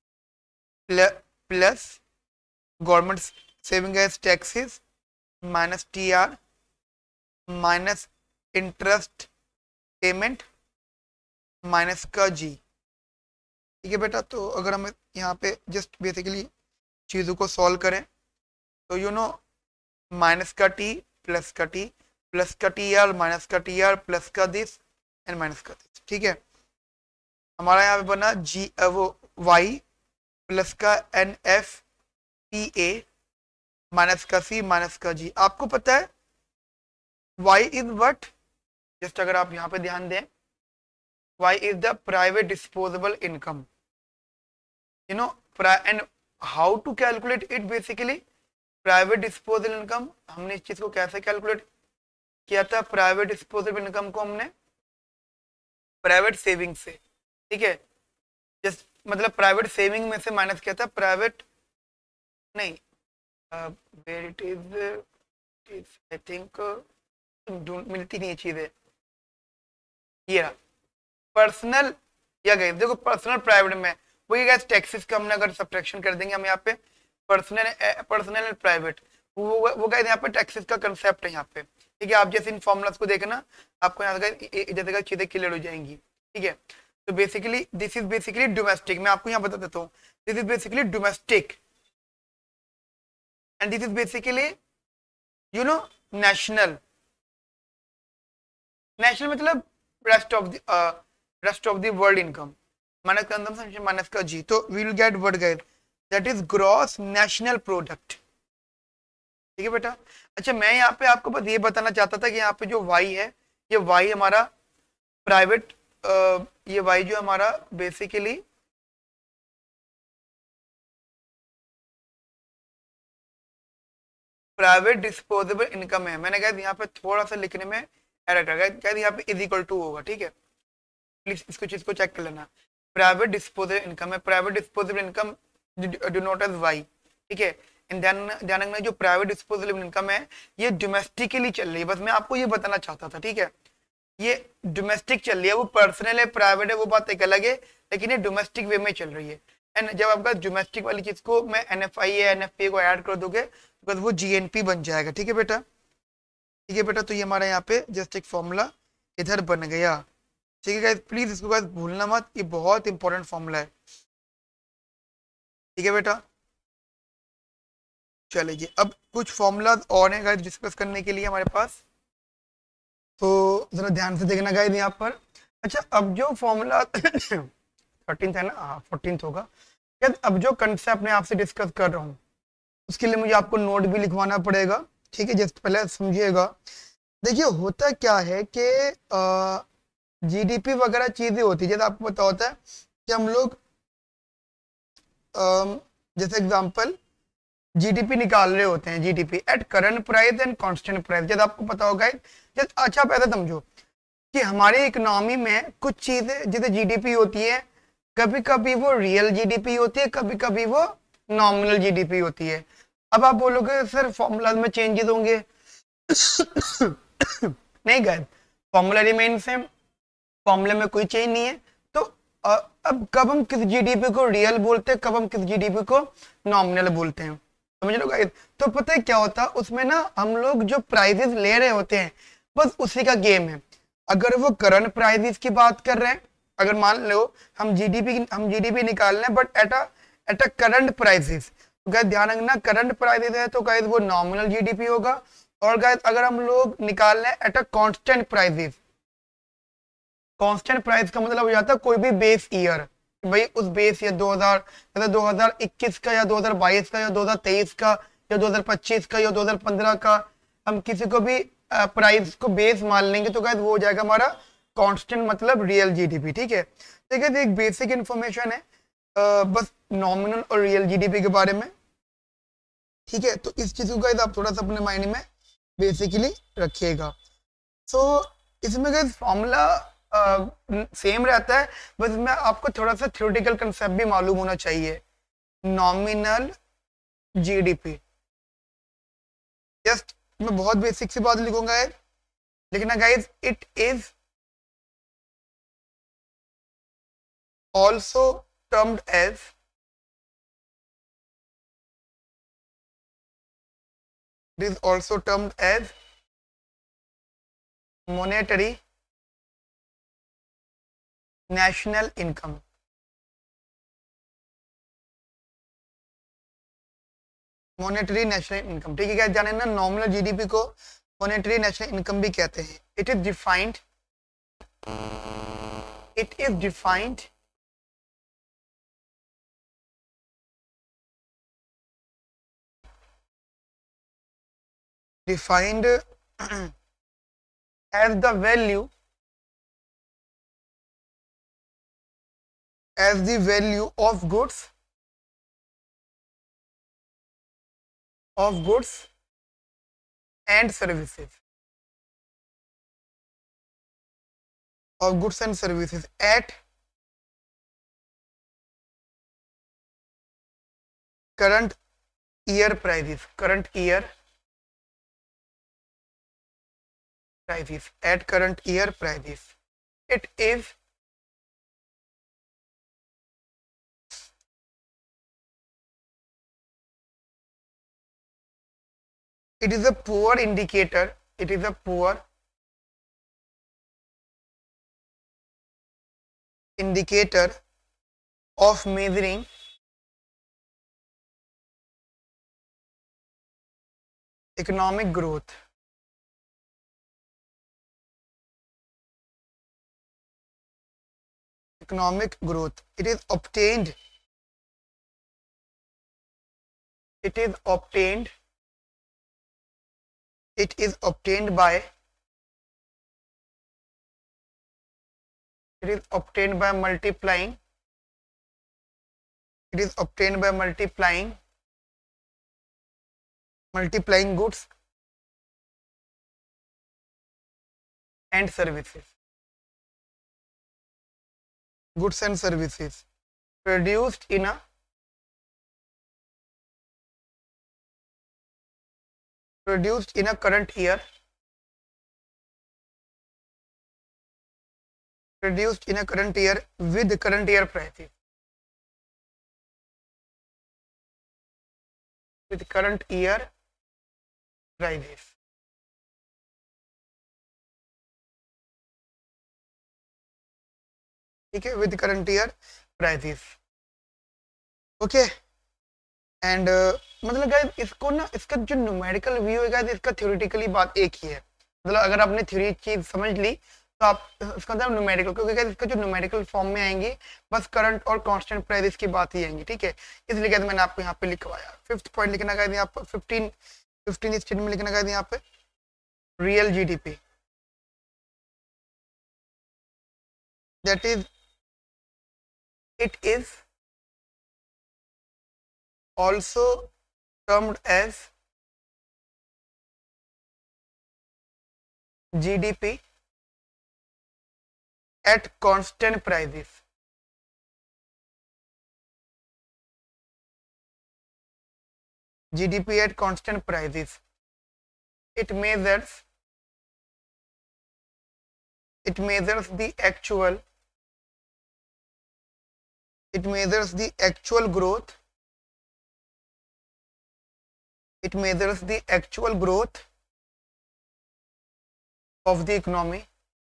plus government saving as taxes minus T R minus interest payment minus का जी, ठीक है बेटा। तो अगर हम यहाँ पे जस्ट बेसिकली चीज़ों को सॉल्व करें तो यू नो माइनस का टी प्लस का टी प्लस का टी आर माइनस का टी आर प्लस का दिस एंड माइनस का दिस, ठीक है। हमारा यहाँ पे बना जी वो वाई प्लस का N F P A minus का सी माइनस का जी। आपको पता है वाई इज व्हाट, जस्ट अगर आप यहाँ पे ध्यान दें, Y is the private disposable income, you know, and how to calculate it basically, private disposable income, हमने इस चीज को कैसे कैलकुलेट किया था? प्राइवेट डिस्पोजेबल इनकम को हमने प्राइवेट सेविंग से, ठीक है, जस्ट मतलब प्राइवेट सेविंग में से माइनस किया था, प्राइवेट नहीं, where it is, I think मिलती नहीं है चीजें, ये पर्सनल या गए, देखो पर्सनल प्राइवेट में वही गैस टैक्सेस का हमने अगर सब्ट्रैक्शन कर देंगे हम यहाँ पे पर्सनल पर्सनल एंड प्राइवेट, वो वो गैस यहाँ पे टैक्सेस का कंसेप्ट है यहाँ पे, ठीक है। आप जैसे इन फॉर्मुलास को देखना आपको यहाँ जैसे चीजें क्लियर हो जाएंगी, ठीक है। तो basically this is basically domestic, मैं आपको यहाँ बता देता हूँ, this is basically domestic and this is basically you know national, national मतलब rest of the rest of the world income, minus का कंजम्पशन माइनस का जी, तो we will get word guys that is gross national product, ठीक है बेटा। अच्छा मैं यहाँ पे आपको बस ये बताना चाहता था कि यहाँ पे जो वाई है, ये वाई हमारा प्राइवेट, ये वाई जो हमारा बेसिकली प्राइवेट डिस्पोजेबल इनकम है, मैंने कहा यहाँ पे थोड़ा सा लिखने में एरर कर गया, यहाँ पे इज इक्वल टू होगा, ठीक है, प्लीज इसको चीज को चेक कर लेना। प्राइवेट डिस्पोजेबल इनकम है, private disposable income denote as Y, ठीक है। ध्यान ध्यान रखना जो प्राइवेट डिस्पोजेबल इनकम है ये डोमेस्टिकली चल रही है, बस मैं आपको ये बताना चाहता था, ठीक है, ये डोमेस्टिक चल रही है, वो पर्सनल है प्राइवेट है वो बात एक अलग है, लेकिन ये डोमेस्टिक वे में चल रही है। एंड जब आपका डोमेस्टिक वाली चीज को मैं एनएफआई या एनएफपी को ऐड कर दोगे तो वो जीएनपी बन जाएगा, ठीक है बेटा, ठीक है बेटा। तो ये हमारा यहाँ पे जस्ट एक फॉर्मूला इधर बन गया, ठीक है गाइस, प्लीज इसको गाइस भूलना मत, ये बहुत इंपॉर्टेंट फॉर्मूला है, ठीक है बेटा। चलिए अब कुछ फॉर्मूलाज और हैं गाइस डिस्कस करने के लिए हमारे पास, तो जरा ध्यान से देखना गाइस यहाँ पर। अच्छा अब जो फॉर्मूला थर्टीन है ना, हाँ फोर्टीन होगा, अब जो कंसेप्ट मैं आपसे डिस्कस कर रहा हूँ उसके लिए मुझे आपको नोट भी लिखवाना पड़ेगा, ठीक है, जस्ट पहले समझिएगा। देखिए होता क्या है कि जीडीपी वगैरह चीजें होती है, जैसे आपको पता होता है कि हम लोग जैसे एग्जांपल जीडीपी निकाल रहे होते हैं, GDP at current price and constant price, जैसे आपको पता होगा, जैसे अच्छा पैसा समझो कि हमारी इकोनॉमी में कुछ चीजें जैसे जीडीपी होती है, कभी कभी वो रियल जीडीपी होती है, कभी कभी वो नॉमिनल जीडीपी होती है। अब आप बोलोगे सर फॉर्मूला में चेंजेस होंगे नहीं गए, फॉर्मूला रिमेन सेम, फॉर्मूले में कोई चेंज नहीं है। तो अब कब हम किस जीडीपी को रियल बोलते हैं, कब हम किस जीडीपी को नॉमिनल बोलते हैं, समझ लो गाइस। तो पता है क्या होता है उसमें ना, हम लोग जो प्राइजेस ले रहे होते हैं बस उसी का गेम है। अगर वो करंट प्राइजेस की बात कर रहे हैं, अगर मान लो हम जीडीपी हम जीडीपी निकाल रहे हैं but at a at a current prices, guys ध्यान रखना करंट प्राइजेस है तो गाइस वो नॉमिनल जीडीपी होगा, और गाइस अगर हम लोग निकाल रहे हैं at a constant prices, constant price का मतलब हो जाता है कोई भी बेस ईयर, भाई उस बेस ईयर दो हज़ार मतलब दो हज़ार इक्कीस का या दो हज़ार बाईस का या दो हज़ार तेईस का या दो हज़ार पच्चीस का या दो हज़ार पंद्रह का, हम किसी को भी प्राइस को बेस मान लेंगे तो गाइस वो हो जाएगा हमारा कांस्टेंट मतलब रियल जीडीपी, ठीक है। ठीक है, एक बेसिक इंफॉर्मेशन है आ, बस नॉमिनल और रियल जीडीपी के बारे में, ठीक है। तो इस चीज को गाइस आप थोड़ा सा अपने माइंड में बेसिकली रखिएगा। सो so, इसमें गाइस फॉर्मूला सेम रहता है, बस इसमें आपको थोड़ा सा थ्योरेटिकल कंसेप्ट भी मालूम होना चाहिए। नॉमिनल जीडीपी, जस्ट मैं बहुत बेसिक सी बात लिखूंगा है, लेकिन guys it is also termed as it is also termed as monetary national income, monetary national income, ठीक है क्या जाने ना, नॉमिनल जीडीपी को मॉनेटरी नेशनल इनकम भी कहते हैं। It is defined it is defined defined as the value as the value of goods of goods and services of goods and services at current year prices current year prices at current year prices. It is it is a poor indicator it is a poor indicator of measuring economic growth. Economic growth. It is obtained. It is obtained. It is obtained by. It is obtained by multiplying. It is obtained by multiplying. Multiplying goods and services. Goods and services produced in a produced in a current year produced in a current year with current year prices with current year prices. ठीक है, with current year prices. Okay and मतलब guys इसको ना इसका जो numerical view है guys इसका theoretically बात एक ही है. मतलब अगर आपने थ्योरी चीज समझ ली तो आप इसका मतलब न्यूमेरिकल, क्योंकि गाइस इसका जो न्यूमेरिकल फॉर्म में आएंगी बस करंट और कांस्टेंट प्राइसेस की बात ही आएंगी. ठीक है, इसलिए गाइस मैंने आपको यहाँ पे लिखवाया. फिफ्थ पॉइंट लिखना गाइस यहाँ पर फिफ्टीन फिफ्टीन स्टेटमेंट लिखना गाइस यहाँ पे real GDP that is it is also termed as G D P at constant prices. G D P at constant prices. It measures it measures the actual It measures the actual growth. It measures the actual growth of the economy.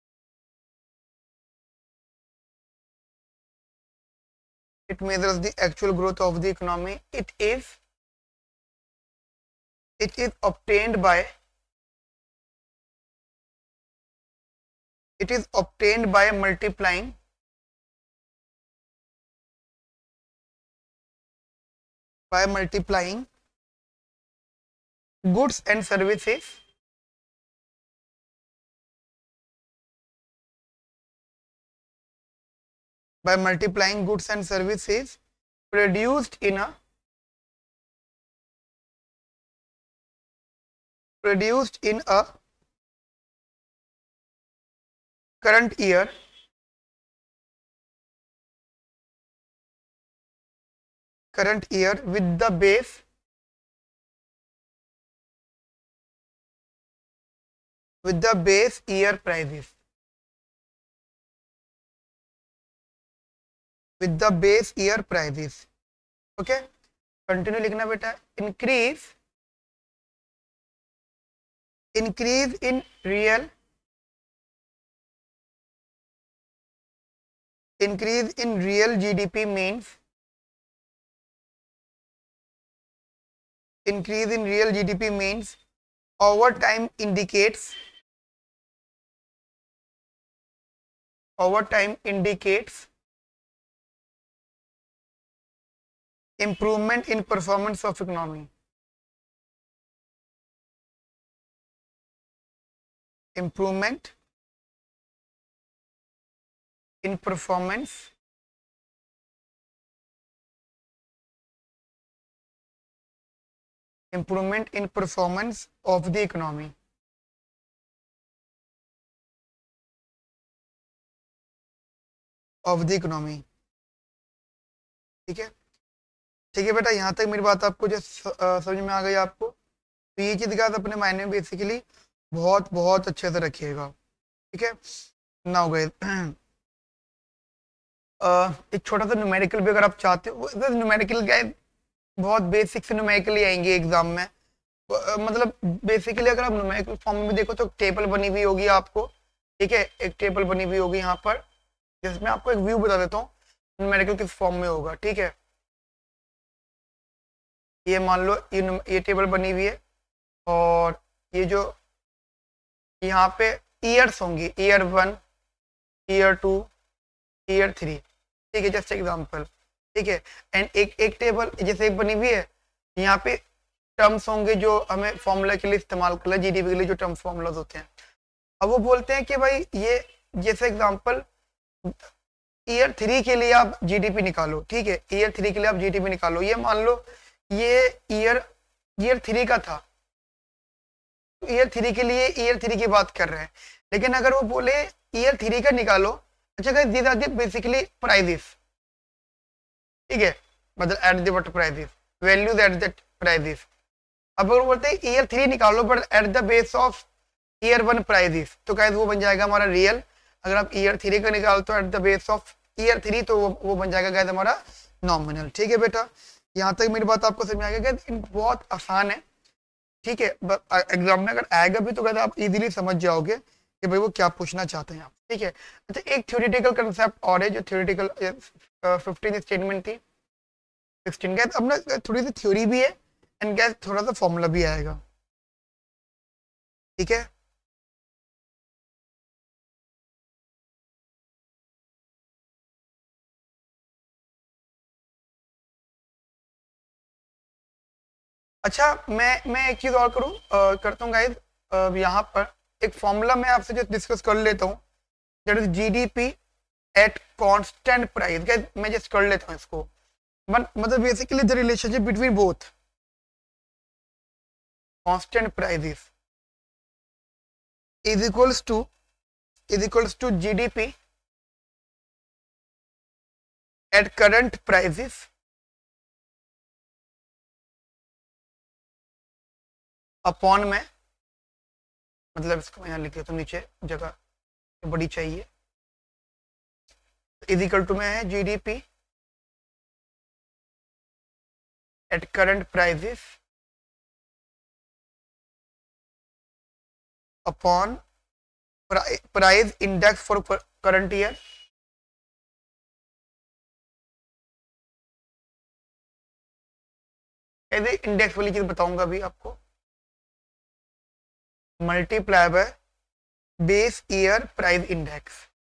It measures the actual growth of the economy. It is it is obtained by it is obtained by multiplying by multiplying goods and services by multiplying goods and services produced in a produced in a current year current year with the base with the base year prices with the base year prices. Okay, continue लिखना बेटा. increase increase in real increase in real G D P means increase in real G D P means over time indicates over time indicates improvement in performance of economy. Improvement in performance improvement in performance of the economy, of the economy. ठीक है, ठीक है बेटा, यहाँ तक मेरी बात आपको जो समझ में आ गई आपको, तो ये चीज का अपने मायने में बेसिकली बहुत बहुत अच्छे से रखिएगा। ठीक है, ना गए एक छोटा सा न्यूमेरिकल भी अगर आप चाहते हो, न्यूमेरिकल गए बहुत बेसिक से न्यूमेरिकल ही आएंगे एग्जाम में। अ, मतलब बेसिकली अगर आप न्यूमेरिकल फॉर्म में भी देखो तो टेबल बनी हुई होगी आपको। ठीक है, एक टेबल बनी हुई होगी यहाँ पर, जिसमें आपको एक व्यू बता देता हूँ न्यूमेरिकल किस फॉर्म में होगा। ठीक है, ये मान लो ये ये टेबल बनी हुई है, और ये जो यहाँ पे ईयर्स होंगी, year one, year two, year three. ठीक है, जस्ट एग्जाम्पल। ठीक है, एंड एक एक टेबल जैसे एक बनी हुई है, यहाँ पे टर्म्स होंगे जो हमें फॉर्मूला के लिए इस्तेमाल कर जीडीपी के लिए जो टर्म्स फॉर्मूलाज होते हैं। अब वो बोलते हैं कि भाई ये जैसे एग्जाम्पल ईयर थ्री के लिए आप जीडीपी निकालो। ठीक है, ईयर थ्री के लिए आप जीडीपी निकालो। ये मान लो ये ईयर ईयर थ्री का था, तो ईयर थ्री के लिए ईयर थ्री की बात कर रहे हैं। लेकिन अगर वो बोले ईयर थ्री का निकालो, अच्छा guys these are basically prices. ठीक है, मतलब at the what prices, values at the prices. अब अगर बोलते हैं ईयर थ्री निकालो but at the base of year one prices, तो गाइस वो बन जाएगा हमारा रियल। अगर आप ईयर थ्री का निकालो तो at the base of year three, तो वो, वो बन जाएगा गाइस हमारा नॉमिनल। ठीक है बेटा, यहाँ तक मेरी बात आपको समझ में आ गया। बहुत आसान है। ठीक है, एग्जाम में अगर आएगा भी तो कहते आप इजीली समझ जाओगे कि भाई वो क्या पूछना चाहते हैं आप। ठीक है, अच्छा एक थ्योरेटिकल कंसेप्ट और है जो थ्योरेटिकल फिफ्टीन स्टेटमेंट थी, सिक्सटीन गैस अब ना थोड़ी सी थ्योरी भी है एंड गैस थोड़ा सा फॉर्मूला भी आएगा। ठीक है, अच्छा मैं मैं एक चीज और करूँ uh, करता हूँ गाइज, uh, यहाँ पर एक फॉर्मूला मैं आपसे जो डिस्कस कर लेता हूँ, that is GDP at constant price. Guys मैं जस्ट कर लेता हूँ इसको, मतलब basically the relationship between both constant prices is equals to is equals to G D P at current prices upon में, मतलब इसको मैं यहाँ लिख देता हूँ, नीचे जगह बड़ी चाहिए, इज इक्वल टू में है GDP at current prices upon price index for current year ऐसे इंडेक्स वाली चीज बताऊंगा अभी आपको, multiply by base year price index.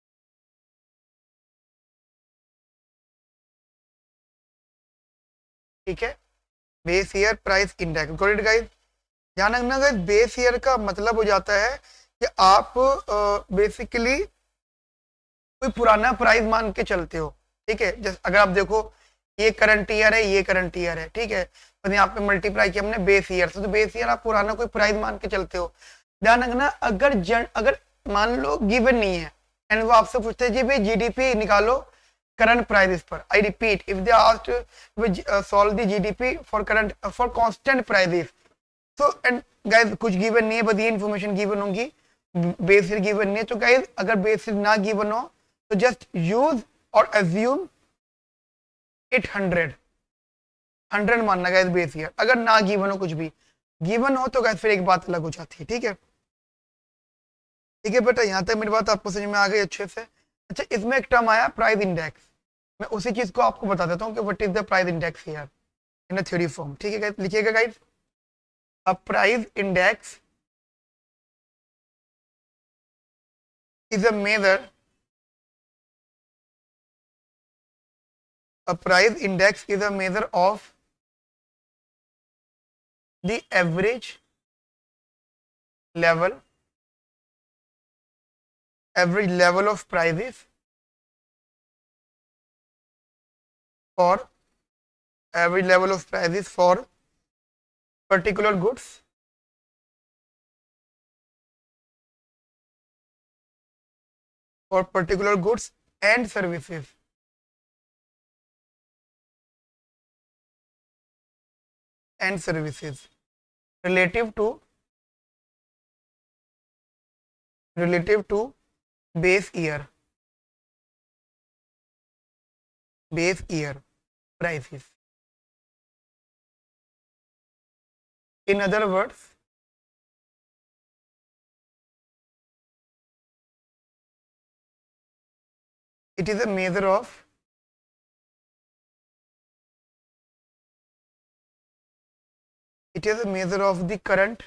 ठीक है, base year price index, got it guys. ध्यान रखना गाइस, बेस ईयर का मतलब हो जाता है कि आप बेसिकली uh, कोई पुराना प्राइस मान के चलते हो। ठीक है, जैसे अगर आप देखो ये करंट ईयर है, ये करंट ईयर है। ठीक है, तो यहाँ पे मल्टीप्लाई किया हमने बेस ईयर से, तो बेस ईयर आप पुराना कोई प्राइस मान के चलते हो। ध्यान रखना, अगर जन अगर मान लो गिवन नहीं है एंड वो आपसे पूछते हैं जी भाई जीडीपी निकालो करंट प्राइसेस पर, I repeat if they asked solve the GDP for current for constant prices, so and guys कुछ गिवन नहीं है, बस ये इन्फॉर्मेशन गिवन होगी, बेस ईयर गिवन नहीं है। तो गाइस अगर बेस ईयर ना गिवन हो तो जस्ट यूज और अज्यूम इट हंड्रेड हंड्रेड मानना गाइस बेस ईयर। अगर ना गिवन हो, कुछ भी गिवन हो तो गाइस फिर एक बात अलग हो जाती है। ठीक है, ठीक है बेटा, यहाँ तक मेरी बात आपको समझ में आ गई अच्छे से। अच्छा इसमें एक टर्म आया प्राइस इंडेक्स, मैं उसी चीज को आपको बता देता हूँ कि what is the price index here in a theory form. ठीक है गाइस, लिखिएगा guys, a price index is a measure a price index is a measure of the average level average level of prices for average level of prices for particular goods और particular goods and services and services relative to relative to base year base year prices. In other words, it is a measure of it is a measure of the current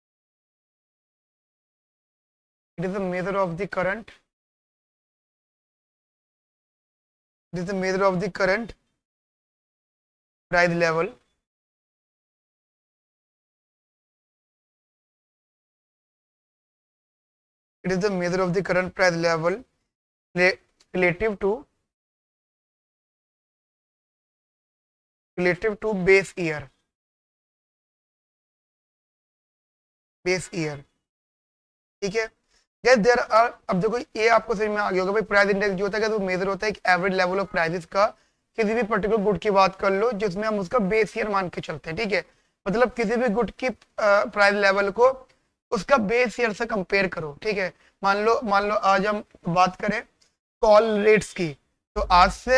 it is a measure of the current it is a measure of the current price level it is the measure of the current price level relative to relative to base year base year ठीक है। Gas there are, अब देखो ये आपको समझ में आ गया होगा भाई, प्राइस इंडेक्स जो होता है वो मेजर होता है एक एवरेज लेवल ऑफ प्राइसेस का। किसी भी पर्टिकुलर गुड की बात कर लो जिसमें हम उसका बेस ईयर मान के चलते हैं, ठीक है। मतलब किसी भी गुड की प्राइस लेवल को उसका बेस ईयर से कंपेयर करो, ठीक है। मान लो मान लो आज हम बात करें कॉल रेट्स की, तो आज से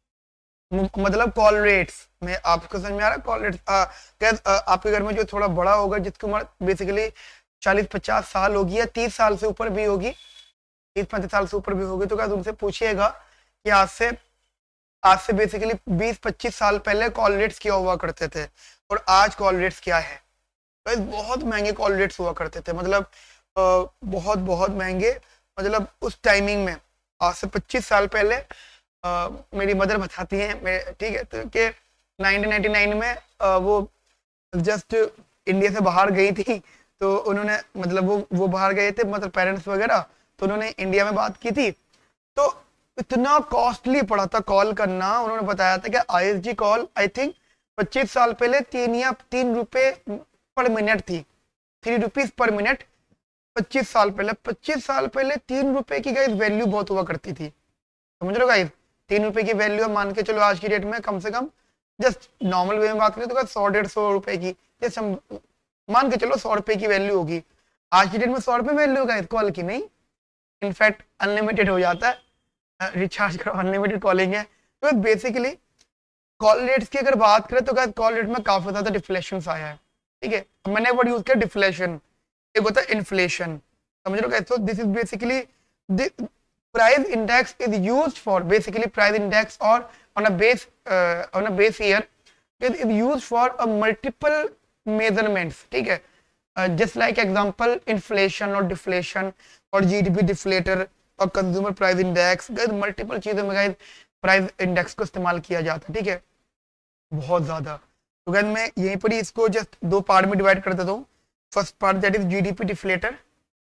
मतलब कॉल रेट्स में आपको समझ में आ रहा है कॉल रेट्स, गैस आपके घर में जो थोड़ा बड़ा होगा जिसकी उम्र बेसिकली चालीस पचास साल होगी या तीस साल से ऊपर भी होगी, तीस पैंतीस साल से ऊपर भी होगी, तो क्या उनसे पूछिएगा कि आज से आज से बेसिकली बीस पच्चीस साल पहले कॉल रेट्स क्या हुआ करते थे और आज कॉल रेट्स क्या है। तो बहुत महंगे कॉल रेट्स हुआ करते थे, मतलब आ, बहुत बहुत महंगे, मतलब उस टाइमिंग में आज से पच्चीस साल पहले आ, मेरी मदर बताती हैं, ठीक है, तो कि नाइनटीन नाइंटी नाइन में आ, वो जस्ट इंडिया से बाहर गई थी, तो उन्होंने मतलब वो वो बाहर गए थे मतलब पेरेंट्स वगैरह, तो उन्होंने इंडिया में बात की थी, तो इतना कॉस्टली पड़ा था कॉल करना। उन्होंने बताया था कि आईएसडी कॉल आई थिंक पच्चीस साल पहले तीन या तीन रुपए पर मिनट थी, थ्री रुपीज पर मिनट। पच्चीस साल पहले पच्चीस साल पहले तीन रुपए की गाइस वैल्यू बहुत हुआ करती थी, समझ रहे हो गाइस। तीन रुपए की वैल्यू मान के चलो आज की डेट में कम से कम, जस्ट नॉर्मल वे में बात करें तो सौ डेढ़ सौ रुपए की, जस्ट हम मान के चलो सौ रुपए की वैल्यू होगी। आज की डेट में सौ रुपए वैल्यू होगा कॉल की, नहीं, इनफैक्ट अनलिमिटेड हो जाता है, रिचार्ज करो अनलिमिटेड कॉलिंग है। तो बेसिकली कॉल रेट्स की अगर बात करें तो कॉल रेट में काफी ज्यादा डिफ्लेशन आया है, ठीक है। मैंने वर्ड यूज किया डिफ्लेशन, एक होता है इन्फ्लेशन, समझ रहे हो। तो this is basically the price index is used for basically price index और on a base on a base year is used for a multiple measurements, ठीक है। जस्ट लाइक एग्जांपल इन्फ्लेशन और डिफ्लेशन और GDP deflator और consumer price index, multiple चीजों में guys price index को इस्तेमाल किया जाता है, ठीक है, बहुत ज्यादा। तो गाइस मैं यहीं पर ही इसको जस्ट दो पार्ट में डिवाइड कर देता हूँ। First part that is GDP deflator,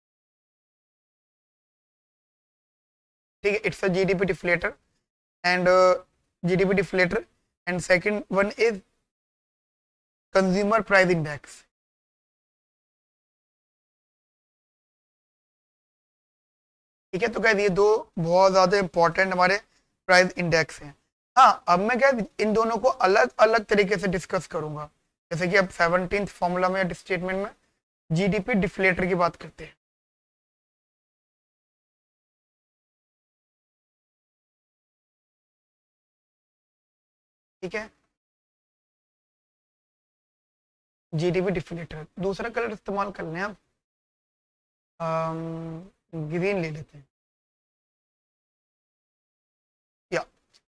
ठीक है, it's a GDP deflator and GDP deflator and second one is consumer price index, ठीक है। तो गाइस ये दो बहुत ज्यादा इंपॉर्टेंट हमारे प्राइस इंडेक्स हैं। हाँ, अब मैं क्या इन दोनों को अलग अलग तरीके से डिस्कस करूंगा, जैसे कि अब सेवनटीन्थ फॉर्मूला में या स्टेटमेंट में जीडीपी डिफ्लेटर की बात करते हैं, ठीक है। जीडीपी डिफ्लेटर, दूसरा कलर इस्तेमाल कर लें, अब ग्रीन ले लेते हैं, या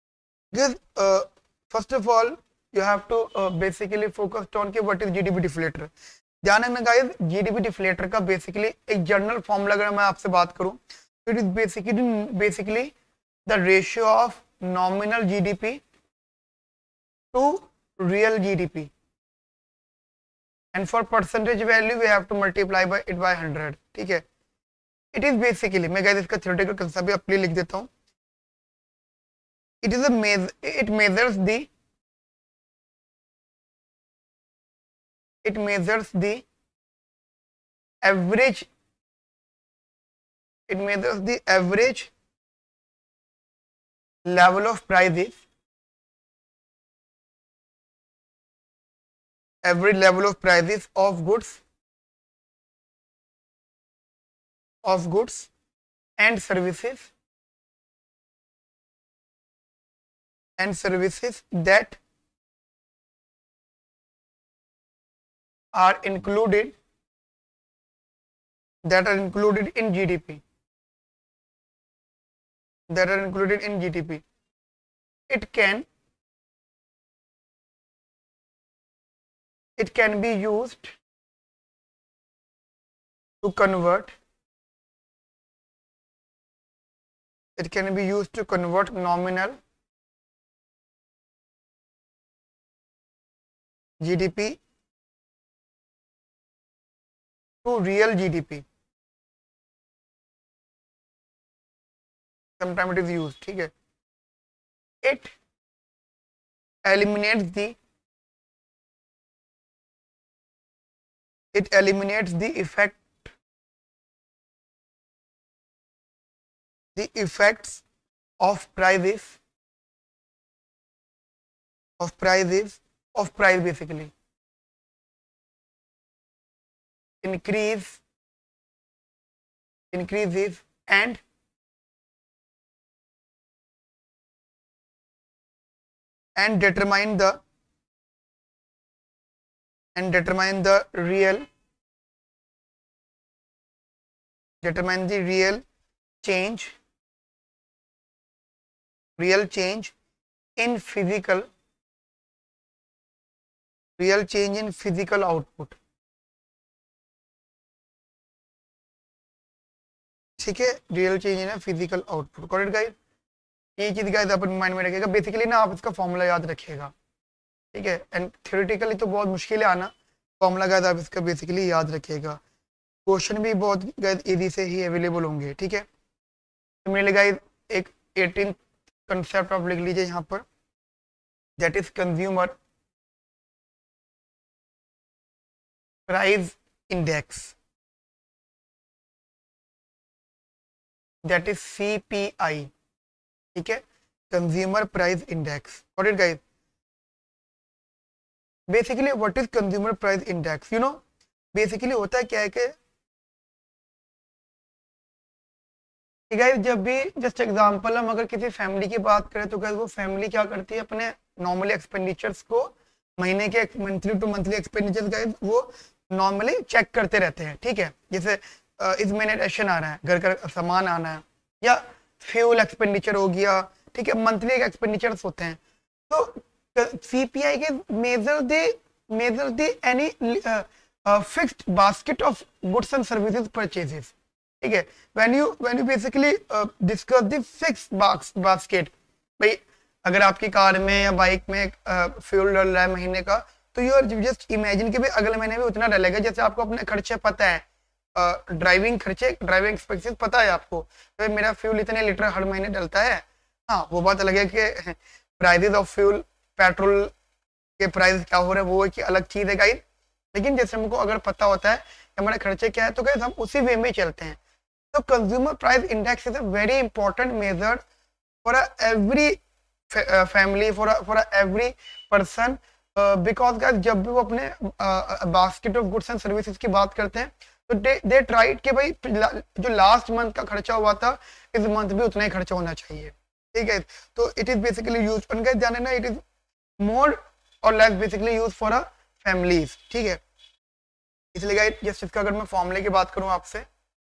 first of all you have to basically focus on के व्हाट इज जीडीपी डिफ्लेटर। ध्यान रखना गाइस, जीडीपी डिफ्लेटर का बेसिकली एक जनरल फॉर्मूला अगर मैं आपसे बात करूं तो it is basically basically the ratio of nominal GDP to real GDP and for percentage value we have to multiply by it by hundred, ठीक है। इट इज बेसिकली, मैं गाइस इसका थ्योरेटिकल कंसेप्ट भी अपने लिख देता हूं। It is a measure it measures the it measures the average it measures the average level of prices average level of prices of goods of goods and services and services that are included that are included in G D P that are included in G D P. It can it can be used to convert it can be used to convert nominal G D P to real G D P. Sometimes it is used, ठीक है. It eliminates the it eliminates the effect the effects of prices of prices of price basically increase increases and and determine the and determine the real determine the real change real change in physical real change in physical output. ठीक है, real change in physical output. Got it guys. ये चीज guys अपन mind में रखिएगा. Basically ना आप इसका formula याद रखिएगा, ठीक है. एंड थ्योरेटिकली तो बहुत मुश्किल है आना, फॉर्मूला गाइस आप इसका बेसिकली याद रखिएगा. क्वेश्चन भी बहुत गाइस इजी से ही अवेलेबल होंगे, ठीक है. सिमिलरली गाइस एक एटीन कंसेप्ट आप लिख लीजिए यहाँ पर, that is consumer price index, that is C P I, ठीक है. Consumer price index. What it guys. Basically what is consumer price index. You know basically होता है क्या है कि गाइस जब भी जस्ट एग्जांपल हम अगर किसी फैमिली की बात करें तो गाइस वो फैमिली क्या करती है, अपने नॉर्मली एक्सपेंडिचर्स को महीने के monthly to monthly expenditures guys वो नॉर्मली चेक करते रहते हैं, ठीक है. जैसे इस महीने राशन आ रहा है, घर का सामान आना है, या फ्यूल एक्सपेंडिचर हो गया, ठीक है. मंथली एक्सपेंडिचर्स होते हैं. तो सीपीआई के measure the measure the any fixed basket of goods and services purchases, ठीक है. When you when you basically discuss the fixed basket, भाई अगर आपकी कार में या बाइक में फ्यूल डल रहा है महीने का, तो यू आर जस्ट इमेजिन कि भाई अगले महीने भी उतना डलेगा. जैसे आपको अपने खर्चे पता है, ड्राइविंग uh, खर्चे ड्राइविंग एक्सपेंसेस पता है आपको, तो मेरा फ्यूल इतने लीटर हर महीने डलता है. हाँ, वो बात अलग है कि प्राइसेस ऑफ फ्यूल, पेट्रोल के प्राइस क्या हो रहे हैं वो एक अलग चीज है गाइस. लेकिन जैसे हमको अगर पता होता है कि हमारे खर्चे क्या है, तो गाइस हम उसी वे में चलते हैं. तो consumer price index is a very important measure for every family, for for every person, because guys जब भी वो अपने basket of goods and services की बात करते हैं तो दे ट्राइड कि भाई जो लास्ट मंथ का खर्चा हुआ था इस मंथ भी उतना ही खर्चा होना चाहिए, ठीक है. तो इट इज बेसिकली यूज उनका जाने ना, इट इज मोर और less basically use for a families, ठीक है. इसलिए गाइस जस्ट इसका अगर मैं फॉर्मूले की बात करूं आपसे,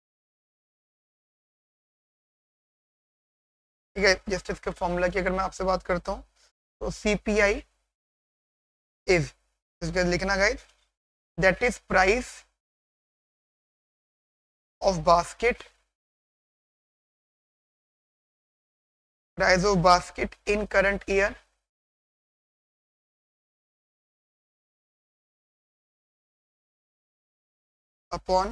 ठीक है, जस्ट इसके फॉर्मूला की अगर मैं आपसे बात करता हूं तो सीपीआई इज, इसका लिखना guys, that is price of basket price of basket in current year upon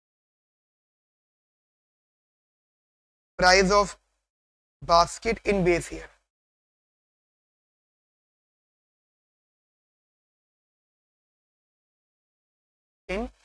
price of basket in base year.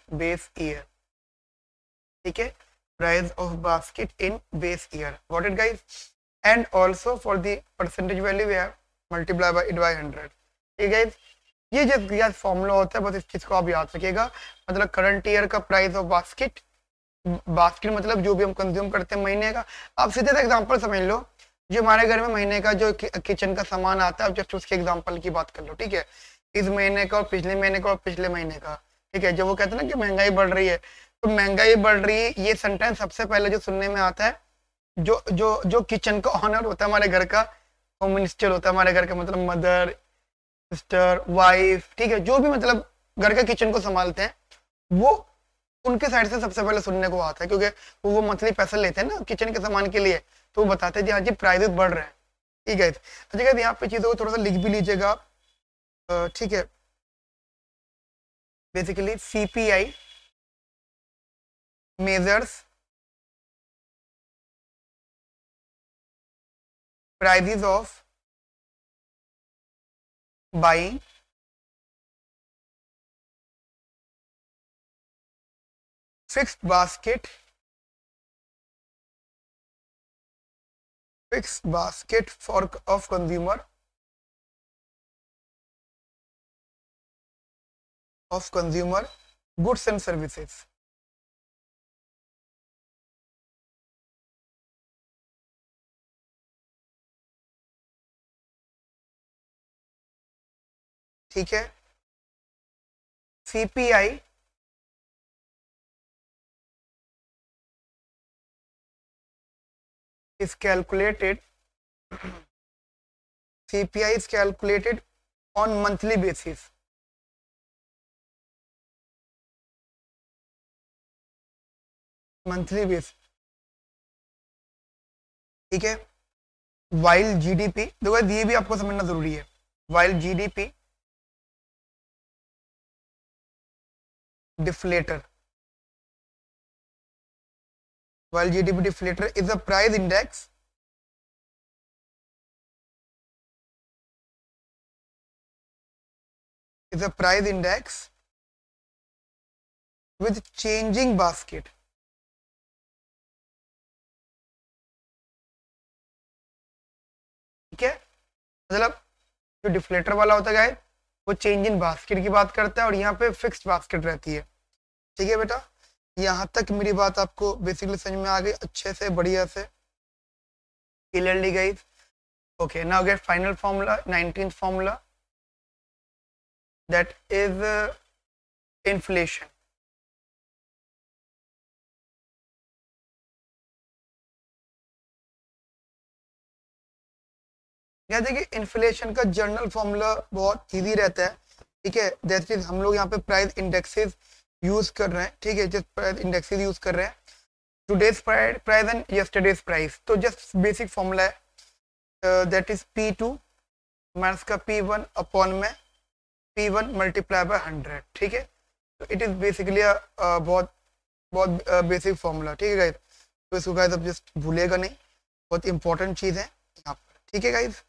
Base year, ठीक है, price of basket in base year, got it guys. And also for the percentage value we have multiply by it by hundred, ठीक है। ये जब यह formula होता है, बस इस चीज को आप याद रखिएगा। मतलब करंट ईयर का प्राइस ऑफ बास्केट, बास्केट मतलब जो भी हम कंज्यूम करते हैं महीने का। आप सीधे से एग्जांपल समझ लो, जो हमारे घर में महीने का जो कि, किचन का सामान आता है, जस्ट उसके एग्जांपल की बात कर लो, ठीक है। इस महीने का और पिछले महीने का और पिछले महीने का, ठीक है। जब वो कहते हैं ना कि महंगाई बढ़ रही है, तो महंगाई बढ़ रही है, ये सेंटेंस सबसे पहले जो सुनने में आता है, जो जो जो किचन का ऑनर होता है हमारे घर का, होम मिनिस्टर होता है हमारे घर का, मतलब मदर, सिस्टर, वाइफ, ठीक है, जो भी मतलब घर का किचन को संभालते हैं, वो उनके साइड से सबसे पहले सुनने को आता है, क्योंकि वो वो मंथली पैसे लेते हैं ना किचन के सामान के लिए, तो वो बताते हैं जी हाँ जी प्राइसेस बढ़ रहे हैं, ठीक है। अच्छा गाइस, यहाँ पे चीजों को थोड़ा सा लिख भी लीजिएगा, ठीक है। Basically CPI measures prices of buying fixed basket fixed basket for of consumer of consumer goods and services, ठीक है। CPI is calculated C P I is calculated on monthly basis, monthly basis, ठीक है। while G D P, देखो ये भी आपको समझना जरूरी है, while G D P deflator, while G D P deflator is a price index is a price index with changing basket, ठीक है। मतलब जो डिफ्लेटर वाला होता है वो चेंज इन बास्केट की बात करता है, और यहाँ पे फिक्स्ड बास्केट रहती है, ठीक है बेटा। यहाँ तक मेरी बात आपको बेसिकली समझ में आ गई अच्छे से, बढ़िया से, clearly guys. Okay, now get final formula, nineteenth formula, that is inflation. या देखिए, इन्फ्लेशन का जनरल फॉर्मूला बहुत इजी रहता है, ठीक है। दैट इज हम लोग यहाँ पे प्राइस इंडेक्सेस यूज कर रहे हैं, ठीक है, जस्ट प्राइस इंडेक्सेस यूज कर रहे हैं, today's price and yesterday's price. तो जस्ट बेसिक फॉर्मूला है, that is P two minus का पी वन अपॉन में P one multiply by hundred, ठीक है। तो इट इज बेसिकली बहुत बहुत बेसिक फॉर्मूला, ठीक है गाइज। तो इसको गाइज अब जस्ट भूलेगा नहीं, बहुत इंपॉर्टेंट चीज है यहाँ पर, ठीक है गाइज।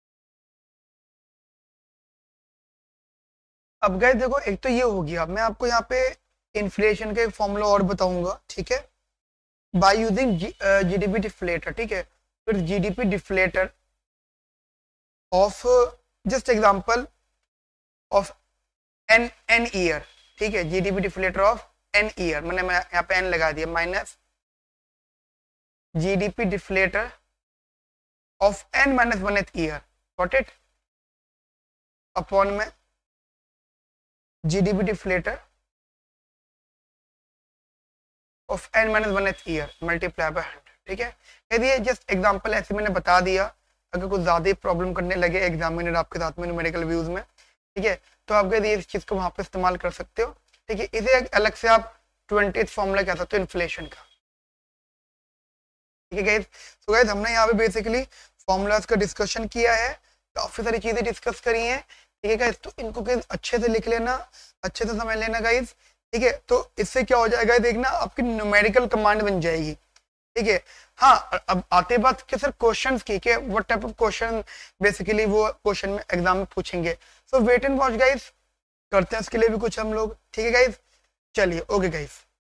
अब गाइज देखो, एक तो ये हो गया, मैं आपको यहाँ पे इन्फ्लेशन का एक फॉर्मूला और बताऊंगा, ठीक है, बाय यूजिंग जीडीपी डिफ्लेटर, ठीक है। फिर GDP deflator of just example of N N year, ठीक है, GDP deflator of N year, मैंने मैं यहाँ पे एन लगा दिया, minus GDP deflator of N minus one th year, got it, upon में GDP deflator of N minus one th year multiply by hundred, ठीक है। यदि ये जस्ट एग्जांपल ऐसे मैंने बता दिया, अगर कुछ ज्यादा ही प्रॉब्लम करने लगे एग्जामिनर आपके साथ में न्यूमेरिकल व्यूज में, ठीक है, तो आप यदि इस चीज को वहां पे इस्तेमाल कर सकते हो, ठीक है। इसे अलग से आप ट्वेंटी फॉर्मूला कह सकते हो इन्फ्लेशन का, ठीक है गाइस। सो गाइस, हमने यहाँ पे बेसिकली फॉर्मूलाज का डिस्कशन किया है, काफी सारी चीजें डिस्कस करी हैं, ठीक है गाइस। तो इनको गाइस अच्छे से लिख लेना, अच्छे से समझ लेना गाइस, ठीक है। तो इससे क्या हो जाएगा, देखना आपकी न्यूमेरिकल कमांड बन जाएगी, ठीक है। हाँ, अब आते बात के सर क्वेश्चंस की, के what type of question basically वो क्वेश्चन में एग्जाम में पूछेंगे। So wait and watch guys, करते हैं इसके लिए भी कुछ हम लोग, ठीक है गाइस। चलिए ओके गाइस।